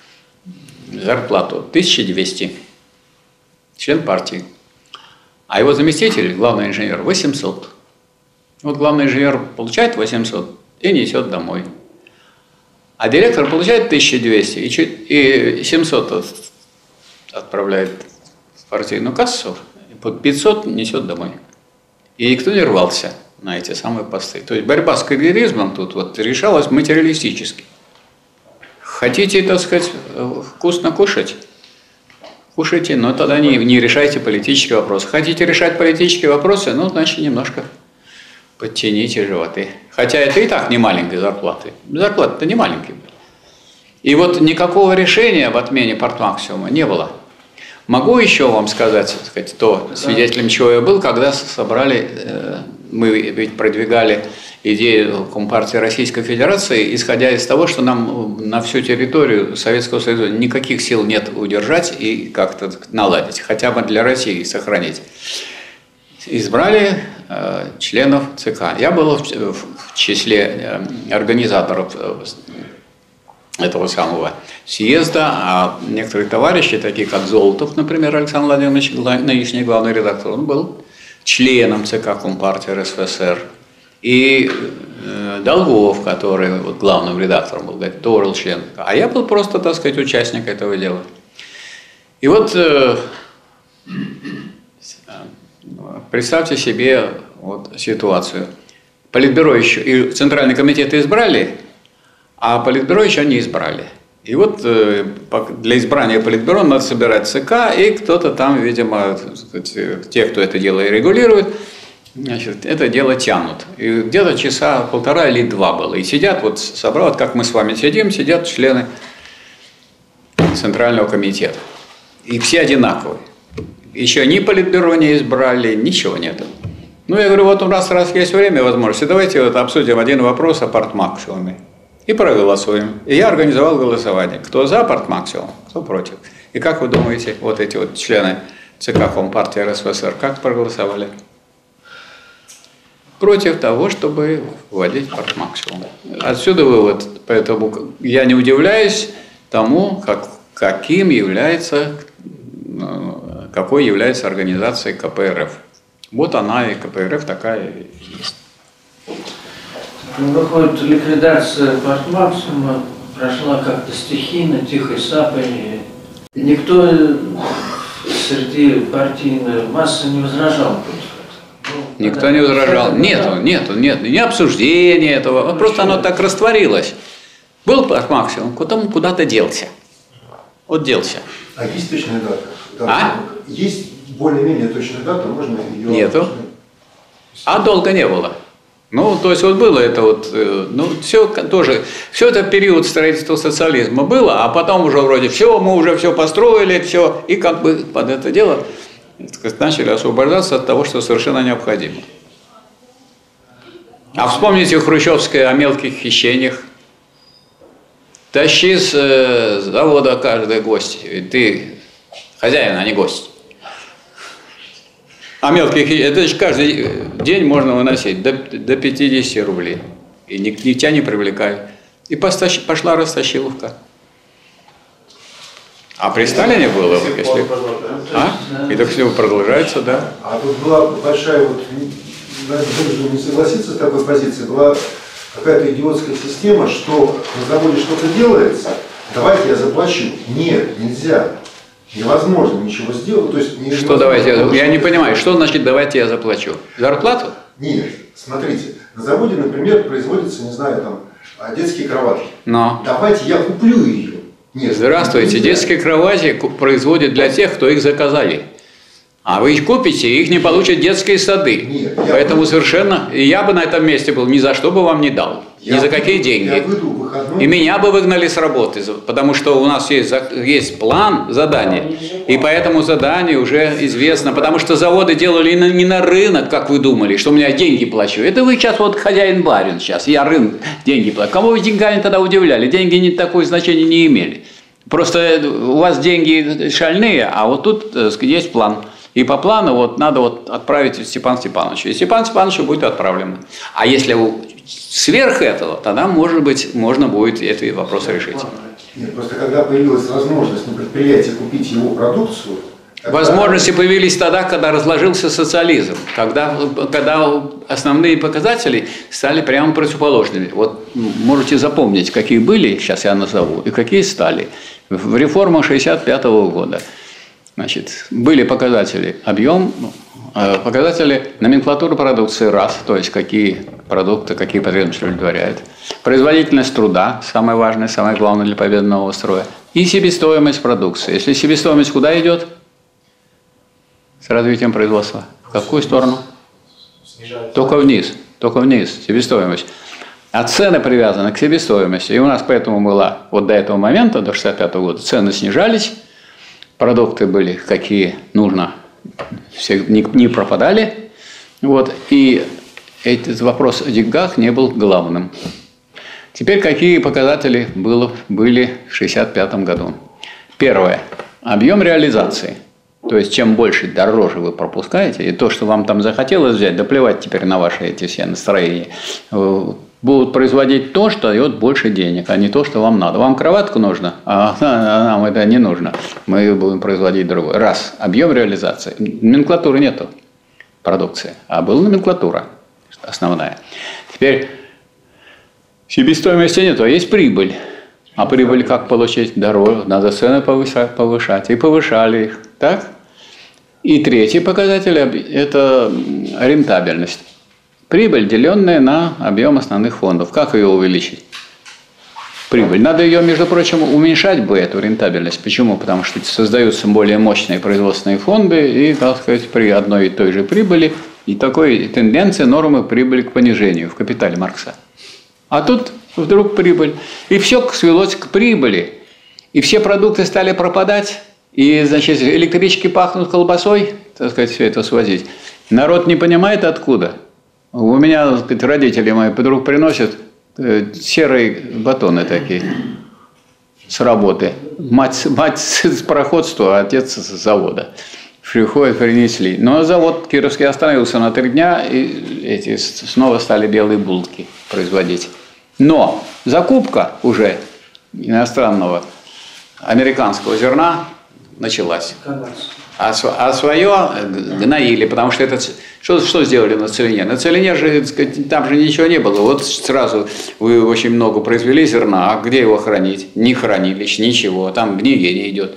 зарплату тысяча двести, член партии, а его заместитель, главный инженер, восемьсот. Вот главный инженер получает восемьсот и несет домой. А директор получает тысячу двести и семьсот отправляет в партийную кассу, и под пятьсот несет домой. И никто не рвался на эти самые посты. То есть борьба с карьеризмом тут вот решалась материалистически. Хотите, так сказать, вкусно кушать? Кушайте, но тогда не, не решайте политические вопросы. Хотите решать политические вопросы? Ну, значит, немножко подтяните животы. Хотя это и так не маленькие зарплаты. Зарплаты-то не маленькие. И вот никакого решения об отмене партмаксимума не было. Могу еще вам сказать, так сказать, то, свидетелем чего я был, когда собрали, мы ведь продвигали идею Компартии Российской Федерации, исходя из того, что нам на всю территорию Советского Союза никаких сил нет удержать и как-то наладить, хотя бы для России сохранить. Избрали э, членов ЦК. Я был в, в числе э, организаторов э, этого самого съезда, а некоторые товарищи, такие как Золотов, например, Александр Владимирович, нынешний главный редактор, он был членом ЦК Компартии РСФСР. И э, Долгов, который вот, главным редактором был, тоже был член. А я был просто, так сказать, участник этого дела. И вот э, представьте себе вот, ситуацию. Политбюро еще, и Центральный комитет избрали, а Политбюро еще не избрали. И вот э, для избрания Политбюро надо собирать ЦК, и кто-то там, видимо, так сказать, те, кто это дело регулирует, значит, это дело тянут. И где-то часа полтора или два было. И сидят, вот собрал, вот как мы с вами сидим, сидят члены Центрального комитета. И все одинаковые. Еще ни Политбюро не избрали, ничего нет. Ну, я говорю, вот у нас раз есть время, возможности, давайте вот обсудим один вопрос о партмаксимуме. И проголосуем. И я организовал голосование. Кто за партмаксимум, кто против. И как вы думаете, вот эти вот члены ЦК Компартии РСФСР, как проголосовали? Против того, чтобы вводить партмаксимум. Отсюда вывод. Поэтому я не удивляюсь тому, как, каким является, какой является организацией КПРФ. Вот она и КПРФ такая и есть. Выходит, ликвидация партмаксимума прошла как-то стихийно, тихой сапой. Никто среди партийной массы не возражал против этого. Никто не возражал. Нету, нету, нет, ни обсуждения этого. Просто оно так растворилось. Был партмаксимум, потом куда-то делся. Вот делся. А есть точная дата? дата? А? Есть более-менее точная дата, можно ее... Нету. А долго не было. Ну, то есть вот было это вот, ну, все тоже, все это период строительства социализма было, а потом уже вроде все, мы уже все построили, все, и как бы под это дело начали освобождаться от того, что совершенно необходимо. А вспомните хрущевское о мелких хищениях. Тащи с завода каждый гость, и ты Хозяин, а не гость. А мелких, это же каждый день можно выносить до, до пятидесяти рублей. И ни, ни тебя не привлекает. И постащ, пошла растащиловка. А при Сталине было, если... А? И так все продолжается, да. А тут была большая, вот, наверное, не согласиться с такой позицией, была какая-то идиотская система, что на заводе что-то делается, давайте я заплачу. Нет, нельзя. Невозможно ничего сделать. То есть, что давайте я заплачу? Я не понимаю, что значит давайте я заплачу? Зарплату? Нет, смотрите, на заводе, например, производятся, не знаю, там, детские кроватки. Но. Давайте я куплю ее. Нет, здравствуйте, детские кровати производят для тех, кто их заказали. А вы их купите, их не получат детские сады. Нет, Поэтому выйду. совершенно... И я бы на этом месте был, ни за что бы вам не дал. Я ни за выйду, какие деньги. Я выйду в выходной. И меня бы выгнали с работы, потому что у нас есть, есть план задания, и по этому заданию уже известно, потому что заводы делали не на рынок, как вы думали, что у меня деньги плачу. Это вы сейчас вот хозяин-барин сейчас, я рынок, деньги плачу. Кого вы деньгами тогда удивляли? Деньги не такое значение не имели. Просто у вас деньги шальные, а вот тут так сказать, есть план. И по плану вот надо вот отправить Степану Степановичу. И Степан Степановичу будет отправлено. А если сверх этого, тогда, может быть, можно будет эти вопросы решить. Нет, просто когда появилась возможность на предприятии купить его продукцию... Возможности тогда... появились тогда, когда разложился социализм. Когда, когда основные показатели стали прямо противоположными. Вот можете запомнить, какие были, сейчас я назову, и какие стали. В реформу шестьдесят пятого года. Значит, были показатели объем, показатели номенклатуры продукции раз, то есть какие продукты, какие потребности удовлетворяют. Производительность труда, самое важное, самое главное для победы нового строя. И себестоимость продукции. Если себестоимость куда идет? С развитием производства. В какую сторону? Снижается. Только вниз, только вниз, себестоимость. А цены привязаны к себестоимости. И у нас поэтому было вот до этого момента, до шестьдесят пятого года, цены снижались. Продукты были, какие нужно, все не, не пропадали. Вот, и этот вопрос о деньгах не был главным. Теперь какие показатели было, были в шестьдесят пятом году? Первое. Объем реализации. То есть, чем больше, дороже вы пропускаете, и то, что вам там захотелось взять, да плевать теперь на ваши эти все настроения, будут производить то, что дает больше денег, а не то, что вам надо. Вам кроватку нужно, а нам это не нужно. Мы будем производить другое. Раз. Объем реализации. Номенклатуры нету продукции, а была номенклатура основная. Теперь себестоимости нету, а есть прибыль. А прибыль как получить? Дороже. Надо цены повышать, повышать. И повышали их. Так? И третий показатель – это рентабельность. Прибыль, деленная на объем основных фондов. Как ее увеличить? Прибыль. Надо ее, между прочим, уменьшать бы, эту рентабельность. Почему? Потому что создаются более мощные производственные фонды, и, так сказать, при одной и той же прибыли, и такой тенденции нормы прибыли к понижению в капитале Маркса. А тут вдруг прибыль. И все свелось к прибыли. И все продукты стали пропадать, и, значит, электрички пахнут колбасой, так сказать, все это свозить. Народ не понимает, откуда. У меня, так сказать, родители мои вдруг приносят серые батоны такие с работы. Мать, мать с пароходства, а отец с завода. Приходят, принесли. Но завод Кировский остановился на три дня, и эти снова стали белые булки производить. Но закупка уже иностранного, американского зерна началась. А, а свое гноили, потому что это... Что, что сделали на целине? На целине же, там же ничего не было. Вот сразу вы очень много произвели зерна, а где его хранить? Ни хранилищ, ничего. Там гниение идет.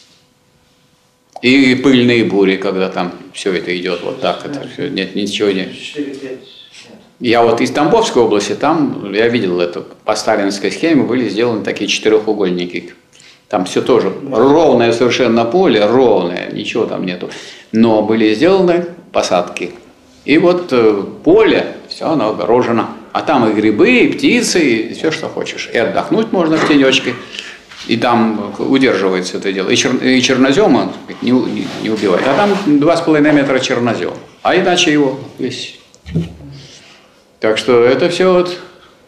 И пыльные бури, когда там все это идет вот так. Это все, нет, ничего нет. Я вот из Тамбовской области, там я видел это, по сталинской схеме были сделаны такие четырехугольники. Там все тоже ровное совершенно поле, ровное, ничего там нету. Но были сделаны посадки. И вот э, поле, все оно огорожено. А там и грибы, и птицы, и все, что хочешь. И отдохнуть можно в тенечке. И там удерживается это дело. И, чер, и чернозема не, не, не убивает. А там два с половиной метра чернозем. А иначе его весь. Так что это все вот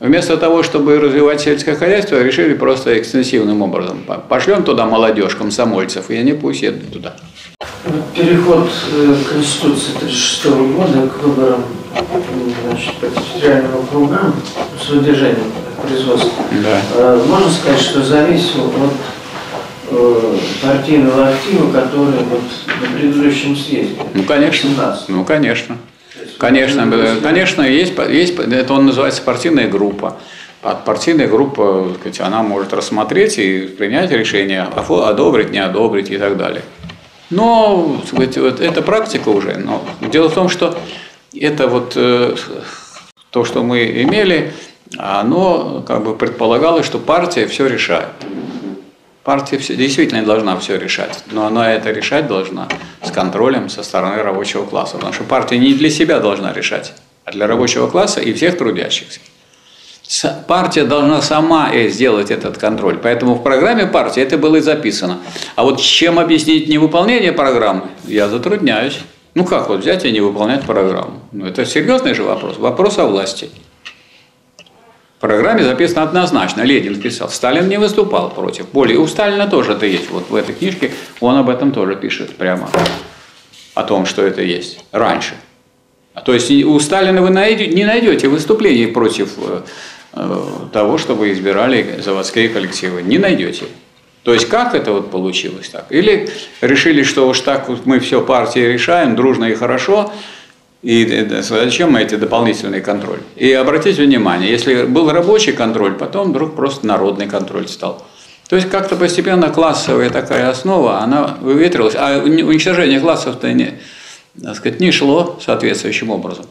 Вместо того, чтобы развивать сельское хозяйство, решили просто экстенсивным образом. Пошлем туда молодежь, комсомольцев, и они пусть едут туда. Переход Конституции тысяча девятьсот тридцать шестого года к выборам, значит, по территориальным округам с выдвижением производства. Да. Можно сказать, что зависел от партийного актива, который вот на предыдущем съезде. Ну, конечно. семнадцатом. Ну, конечно. Конечно, конечно, есть, есть, это он называется партийная группа. Партийная группа, так сказать, она может рассмотреть и принять решение, одобрить, не одобрить и так далее. Но, так сказать, вот эта практика уже. Но дело в том, что это вот э, то, что мы имели, оно как бы предполагалось, что партия все решает. Партия все, действительно должна все решать, но она это решать должна с контролем со стороны рабочего класса, потому что партия не для себя должна решать, а для рабочего класса и всех трудящихся. Партия должна сама сделать этот контроль, поэтому в программе партии это было и записано. А вот чем объяснить невыполнение программы, я затрудняюсь. Ну как вот взять и не выполнять программу? Ну это серьезный же вопрос, вопрос о власти. В программе записано однозначно, Ленин писал, Сталин не выступал против. Более, у Сталина тоже это есть, вот в этой книжке он об этом тоже пишет прямо, о том, что это есть, раньше. То есть у Сталина вы не найдете выступлений против того, чтобы избирали заводские коллективы, не найдете. То есть как это вот получилось так? Или решили, что уж так вот мы все партии решаем, дружно и хорошо, и зачем эти дополнительный контроль? И обратите внимание, если был рабочий контроль, потом вдруг просто народный контроль стал. То есть как-то постепенно классовая такая основа, она выветрилась, а уничтожение классов-то не, так сказать, не шло соответствующим образом.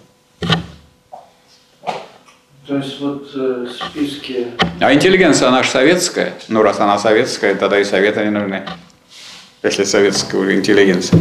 То есть вот э, списки... А интеллигенция наша советская, ну раз она советская, тогда и советы не нужны, если советская уже интеллигенция.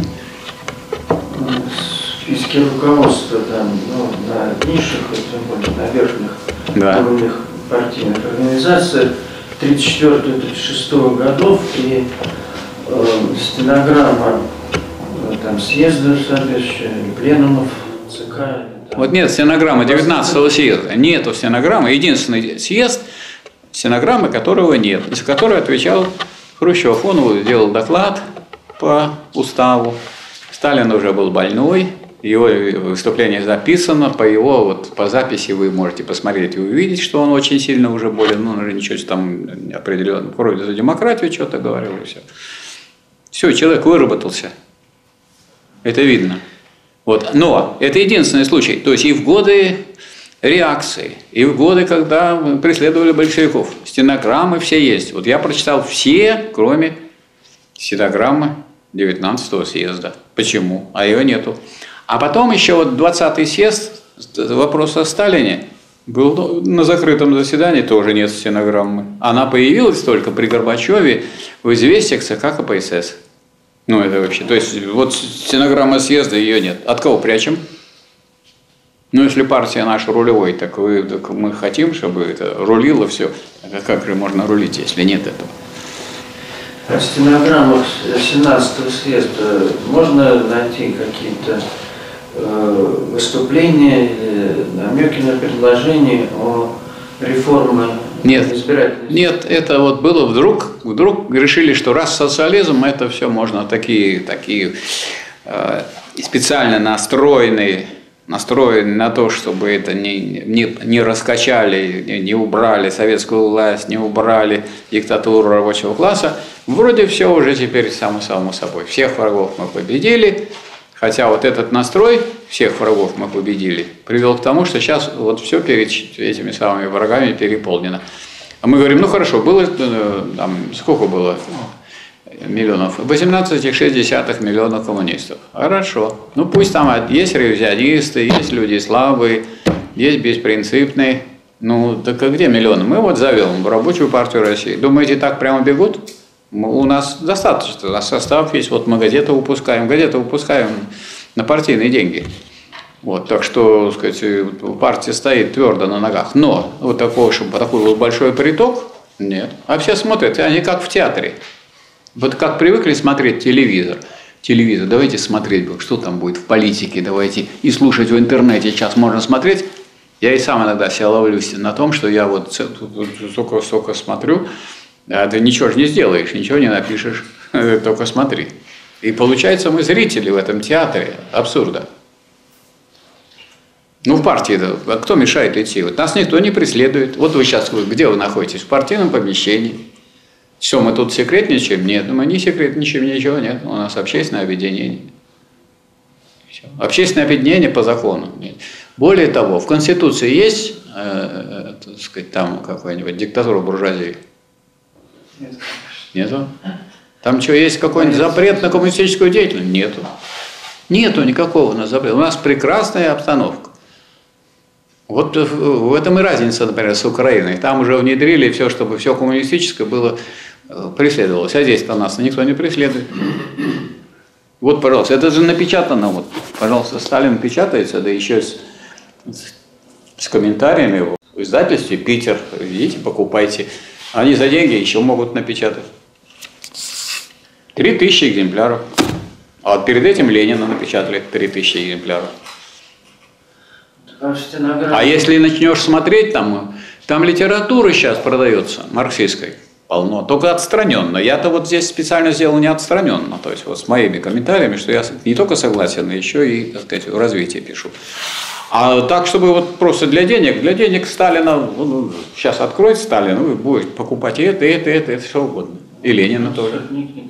Списки руководства там, ну, на низших, тем более на верхних да. уровнях партийных организаций тридцать четвёртого — тридцать шестого годов и э, стенограмма э, там съездов соответствующих, пленумов ЦК. Там. Вот нет стенограммы девятнадцатого съезда, нету стенограммы, единственный съезд, стенограммы которого нет, за который отвечал Хрущев. Он делал доклад по уставу, Сталин уже был больной, его выступление записано, по его вот, по записи вы можете посмотреть и увидеть, что он очень сильно уже болен, ну, ничего там определенно, вроде за демократию что-то говорил и все. Все, человек выработался, это видно. Вот. Но это единственный случай, то есть и в годы реакции, и в годы, когда преследовали большевиков, стенограммы все есть. Вот я прочитал все, кроме стенограммы девятнадцатого съезда. Почему? А ее нету. А потом еще вот двадцатый съезд, вопрос о Сталине, был на закрытом заседании, тоже нет стенограммы. Она появилась только при Горбачеве в известиях ЦК КПСС. Ну, это вообще, то есть, вот стенограмма съезда, ее нет. От кого прячем? Ну, если партия наша рулевой, так, вы, так мы хотим, чтобы это рулило все. А как же можно рулить, если нет этого? В стенограммах семнадцатого съезда можно найти какие-то э, выступления или намеки на предложения о реформе? Нет, нет, это вот было вдруг, вдруг решили, что раз социализм, это все можно, такие, такие э, специально настроенные, настроенные на то, чтобы это не, не, не раскачали, не, не убрали советскую власть, не убрали диктатуру рабочего класса. Вроде все уже теперь само, само собой. Всех врагов мы победили. Хотя вот этот настрой всех врагов мы победили привел к тому, что сейчас вот все перед этими самыми врагами переполнено. А мы говорим, ну хорошо, было там, сколько было миллионов? восемнадцать целых шесть десятых миллиона коммунистов. Хорошо. Ну пусть там есть ревизионисты, есть люди слабые, есть беспринципные. Ну так а где миллионы? Мы вот зовем в Рабочую партию России. Думаете, так прямо бегут? У нас достаточно, у нас состав есть, вот мы газеты выпускаем, газеты выпускаем на партийные деньги. Вот, так что, так сказать, партия стоит твердо на ногах. Но вот такого, чтобы такой был большой приток, нет. А все смотрят, они как в театре. Вот как привыкли смотреть телевизор. Телевизор, давайте смотреть, что там будет в политике, давайте и слушать в интернете. Сейчас можно смотреть, Я и сам иногда себя ловлюсь на том, что я вот столько-столько смотрю, а ты ничего же не сделаешь, ничего не напишешь, только смотри. И получается, мы зрители в этом театре абсурда. Ну, в партии-то, а кто мешает идти? Вот нас никто не преследует. Вот вы сейчас, где вы находитесь? В партийном помещении. Все, мы тут секретничаем? Нет, мы не секретничаем, ничего нет. У нас общественное объединение. Все. Общественное объединение по закону. Нет. Более того, в Конституции есть, э, так сказать, там какая-нибудь диктатура буржуазии? Нет. Нету? Там что, есть какой-нибудь запрет на коммунистическую деятельность? Нету. Нету никакого у нас запрета. У нас прекрасная обстановка. Вот в этом и разница, например, с Украиной. Там уже внедрили все, чтобы все коммунистическое было преследовалось. А здесь-то нас никто не преследует. Вот, пожалуйста, это же напечатано. Вот, пожалуйста, Сталин печатается, да еще с, с комментариями в издательстве «Питер». Идите, покупайте. Они за деньги еще могут напечатать. Три тысячи экземпляров. А вот перед этим Ленина напечатали три тысячи экземпляров. А если начнешь смотреть, там, там литература сейчас продается, марксистской, полно, только отстраненно. Я-то вот здесь специально сделал не отстраненно, то есть вот с моими комментариями, что я не только согласен, но еще и, так сказать, в развитии пишу. А так, чтобы вот просто для денег, для денег Сталина, ну, сейчас откроет Сталин, вы будете покупать и это, и это, и это, это, что угодно. И Ленина тоже.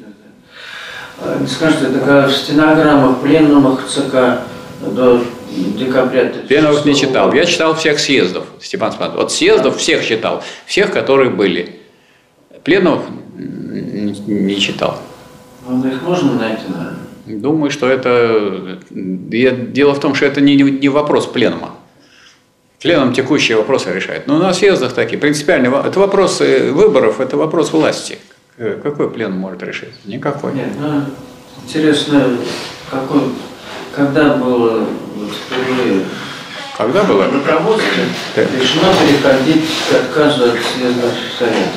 Не скажете, такая стенограмма в пленумах ЦК до декабря. Пленумов не читал. Я читал всех съездов, Степан Степанович. Вот съездов всех читал, всех, которые были. Пленумов не читал. Ну, их можно найти, наверное? Думаю, что это... Дело в том, что это не, не вопрос пленума. Пленум текущие вопросы решает. Но на съездах такие принципиальные... Это вопрос выборов, это вопрос власти. Какой пленум может решить? Никакой. Нет, ну, интересно, какой, когда было впервые... Когда было? В руководстве решено переходить к отказу от съездов советов.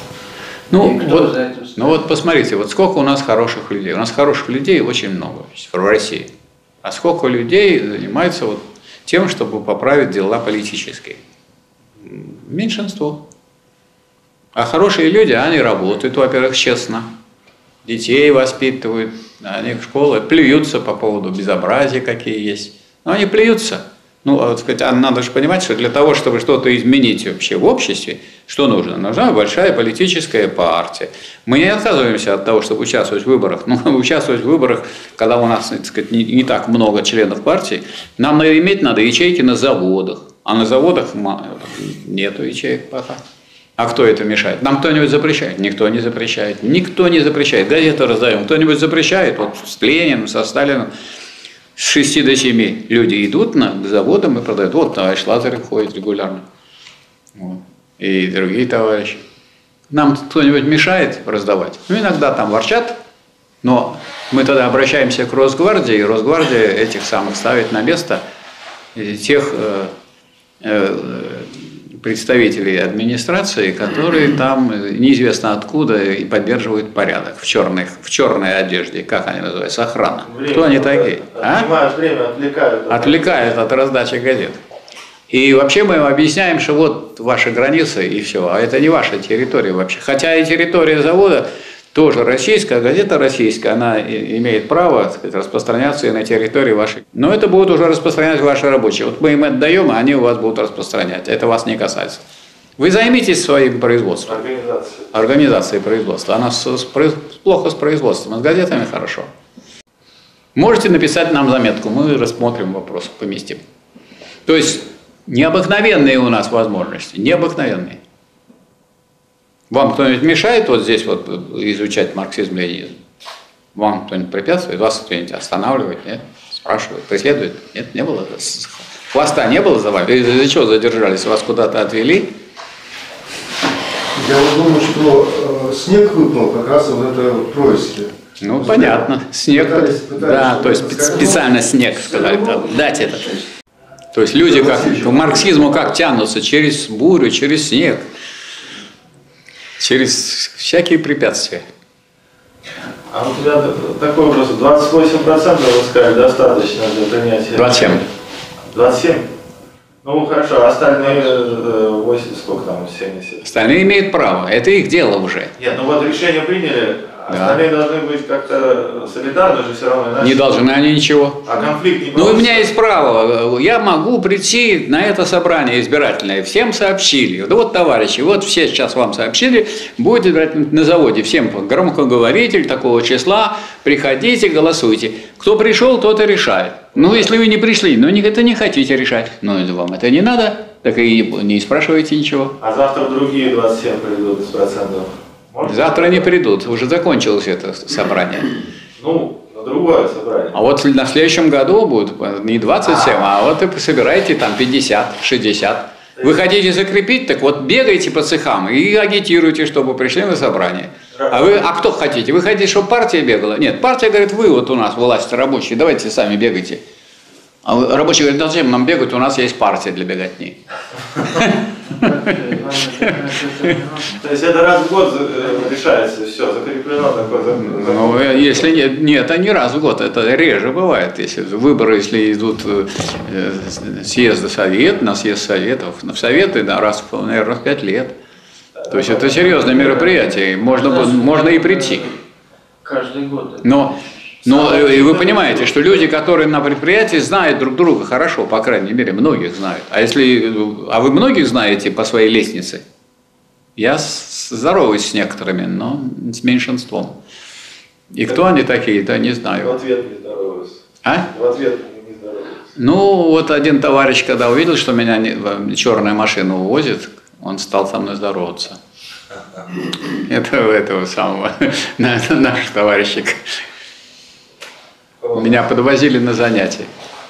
Ну вот, ну вот посмотрите, вот сколько у нас хороших людей. У нас хороших людей очень много в России. А сколько людей занимается вот тем, чтобы поправить дела политические? Меньшинство. А хорошие люди, они работают, во-первых, честно. Детей воспитывают, они в школе плюются по поводу безобразия, какие есть. Но они плюются. Ну, а, вот, сказать, а надо же понимать, что для того, чтобы что-то изменить вообще в обществе, что нужно? Нужна большая политическая партия. Мы не отказываемся от того, чтобы участвовать в выборах, но участвовать в выборах, когда у нас, так сказать, не, не так много членов партии, нам надо иметь надо ячейки на заводах. А на заводах нету ячеек пока. А кто это мешает? Нам кто-нибудь запрещает? Никто не запрещает. Никто не запрещает. Газеты раздаем. Кто-нибудь запрещает? Вот с Лениным, со Сталиным. С шести до семи люди идут на, к заводам и продают. Вот товарищ Лазарев ходит регулярно. Вот. И другие товарищи. Нам кто-нибудь мешает раздавать? Ну, иногда там ворчат, но мы тогда обращаемся к Росгвардии, и Росгвардия этих самых ставит на место тех э, э, представителей администрации, которые там неизвестно откуда и поддерживают порядок в, черных, в черной одежде. Как они называются? Охрана. Время, кто они такие? Отнимают а? время, отвлекают. Отвлекают от раздачи газет. И вообще мы им объясняем, что вот ваши границы и все, а это не ваша территория вообще. Хотя и территория завода тоже российская, газета российская, она имеет право, так сказать, распространяться и на территории вашей. Но это будут уже распространять ваши рабочие. Вот мы им отдаем, а они у вас будут распространять. Это вас не касается. Вы займитесь своим производством. Организацией. Организацией производства. Она с, с, плохо с производством, а с газетами хорошо. Можете написать нам заметку, мы рассмотрим вопрос, поместим. То есть необыкновенные у нас возможности, необыкновенные. Вам кто-нибудь мешает вот здесь вот изучать марксизм-ленинизм? Вам кто-нибудь препятствует? Вас кто-нибудь останавливает? Нет? Спрашивает? Преследует? Нет? Не было? Хвоста не было за вами? Из-за чего задержались? Вас куда-то отвели? Я вот думаю, что э, снег выпал как раз в это происки. Ну, вот понятно. Снег. Пытались, пытались, да, то есть специально снег сказали. Да, дать это. То есть люди как, к марксизму как тянутся? Через бурю, через снег. Через всякие препятствия. А у тебя такой вопрос. двадцать восемь процентов, вы сказали, достаточно для принятия? двадцать семь. двадцать семь? Ну хорошо, остальные восемьдесят, сколько там, семьдесят? Остальные имеют право, это их дело уже. Нет, ну вот решение приняли, да. Остальные должны быть как-то солидарны же все равно. Иначе... Не должны они ничего. А конфликт не Ну у меня есть право, я могу прийти на это собрание избирательное, всем сообщили. Да вот, товарищи, вот все сейчас вам сообщили, будет избирательное на заводе, всем громкоговоритель такого числа, приходите, голосуйте. Кто пришел, тот и решает. Ну, если вы не пришли, но это не хотите решать, ну, это вам это не надо, так и не спрашивайте ничего. А завтра другие двадцать семь придут без процентов? Может? Завтра не придут, уже закончилось это собрание. Ну, на другое собрание. А вот на следующем году будет не двадцать семь, а, а вот вы собираете там пятьдесят, шестьдесят. Вы хотите закрепить, так вот бегайте по цехам и агитируйте, чтобы пришли на собрание. А вы, а кто хотите? Вы хотите, чтобы партия бегала? Нет, партия говорит, вы вот у нас власть рабочие, давайте сами бегайте. А вы, рабочие говорят, зачем нам бегать, у нас есть партия для беготни. То есть это раз в год решается, все, закреплено такое. Ну, если нет, нет, это не раз в год, это реже бывает. Если выборы, если идут съезды совет, на съезд советов, на советы, да, раз, наверное, в пять лет. То есть это серьезное мероприятие, можно, можно и прийти. Каждый год. Но, но и вы понимаете, что люди, которые на предприятии, знают друг друга хорошо, по крайней мере, многих знают. А если, а вы многих знаете по своей лестнице? Я здороваюсь с некоторыми, но с меньшинством. И кто они такие, то не знаю. В ответ не здороваюсь. А? В ответ не здороваюсь. Ну, вот один товарищ, когда увидел, что меня не, черная машина увозит, он стал со мной здороваться. Это этого самого, наш товарищик. Меня подвозили на занятия.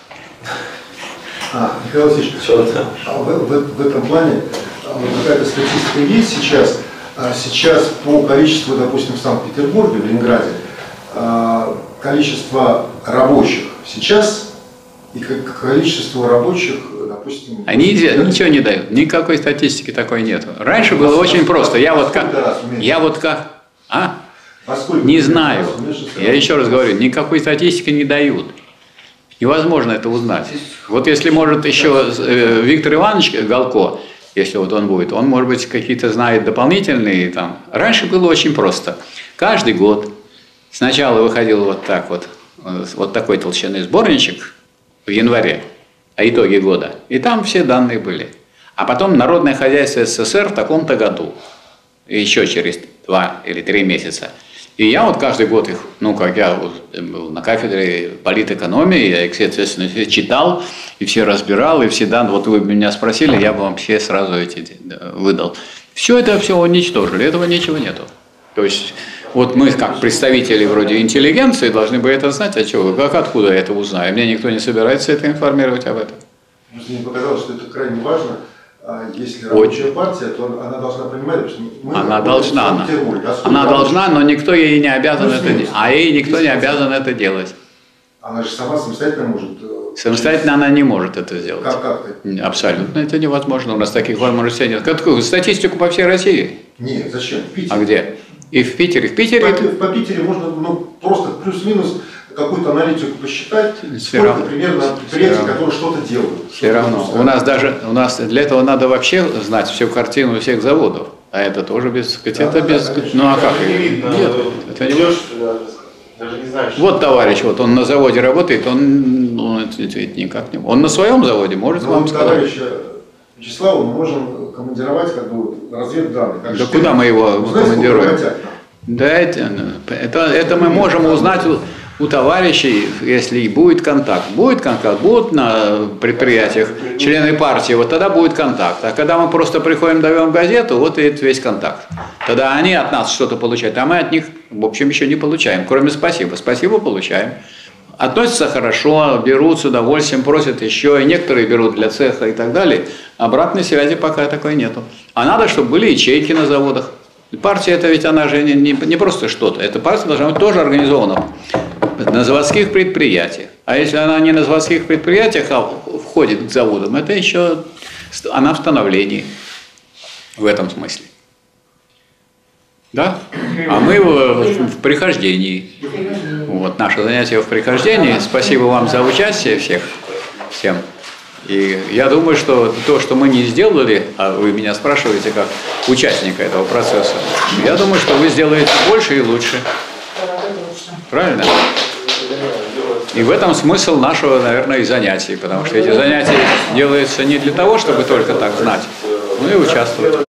А, Михаил Васильевич, а в, в, в этом плане какая-то статистика есть сейчас? Сейчас по количеству, допустим, в Санкт-Петербурге, в Ленинграде, количество рабочих сейчас и количество рабочих, допустим... Они ничего не дают, никакой статистики такой нет. Раньше было очень просто. Я вот как... Я вот как... А? Не знаю. Я еще раз говорю, никакой статистики не дают. Невозможно это узнать. Вот если может еще Виктор Иванович Галко, если вот он будет, он, может быть, какие-то знает дополнительные там. Раньше было очень просто. Каждый год сначала выходил вот так вот, вот такой толщины сборничек в январе, о итоге года, и там все данные были. А потом Народное хозяйство СССР в таком-то году, еще через два или три месяца. И я вот каждый год их, ну, как я был на кафедре политэкономии, я их, естественно, читал, и все разбирал, и все данные, вот вы меня спросили, я бы вам все сразу эти выдал. Все это все уничтожили, этого ничего нету. То есть, вот мы, как представители вроде интеллигенции, должны бы это знать, а чего, как откуда я это узнаю? Мне никто не собирается это информировать об этом. Мне показалось, что это крайне важно. Если рабочая Очень. партия, то она должна понимать, что мы она должна, она, она должна, но никто ей не обязан ну, это делать, а ей никто не обязан это делать. Она же сама самостоятельно может. Самостоятельно она не может это сделать. Как как? Абсолютно это невозможно. У нас таких возможностей нет. Какую статистику по всей России? Нет, зачем? В Питере. А где? И в Питере. В Питере. По, по Питере можно, ну, просто плюс-минус какую-то аналитику посчитать, все сколько равно, примерно предприятий, которые что-то делают. Все равно. У нас даже, у нас для этого надо вообще знать всю картину всех заводов. А это тоже без, сказать, да, это да, без, конечно. Ну а как? Не видно, Нет, это не идешь, даже не знаешь. Вот товарищ, вот он на заводе работает, он, он это никак не. Он на своем заводе может ну, вам сказать. Товарища Вячеслава мы можем командировать как бы разведданные. Да штырь. Куда мы его ну, командируем? Да это, это, это мы можем узнать у товарищей, если будет контакт. Будет контакт, будут на предприятиях члены партии, вот тогда будет контакт. А когда мы просто приходим, даем газету, вот и весь контакт. Тогда они от нас что-то получают, а мы от них, в общем, еще не получаем. Кроме спасибо. Спасибо получаем. Относятся хорошо, берут с удовольствием, просят еще, и некоторые берут для цеха и так далее. Обратной связи пока такой нету. А надо, чтобы были ячейки на заводах. Партия это ведь она же не, не, не просто что-то. Эта партия должна быть тоже организована на заводских предприятиях. А если она не на заводских предприятиях, а входит к заводам, это еще она в становлении в этом смысле. Да? А мы в, в прихождении. Вот наше занятие в прихождении. Спасибо вам за участие всех. Всем. И я думаю, что то, что мы не сделали, а вы меня спрашиваете как участника этого процесса, я думаю, что вы сделаете больше и лучше. Правильно? И в этом смысл нашего, наверное, и занятий, потому что эти занятия делаются не для того, чтобы только так знать, но и участвовать.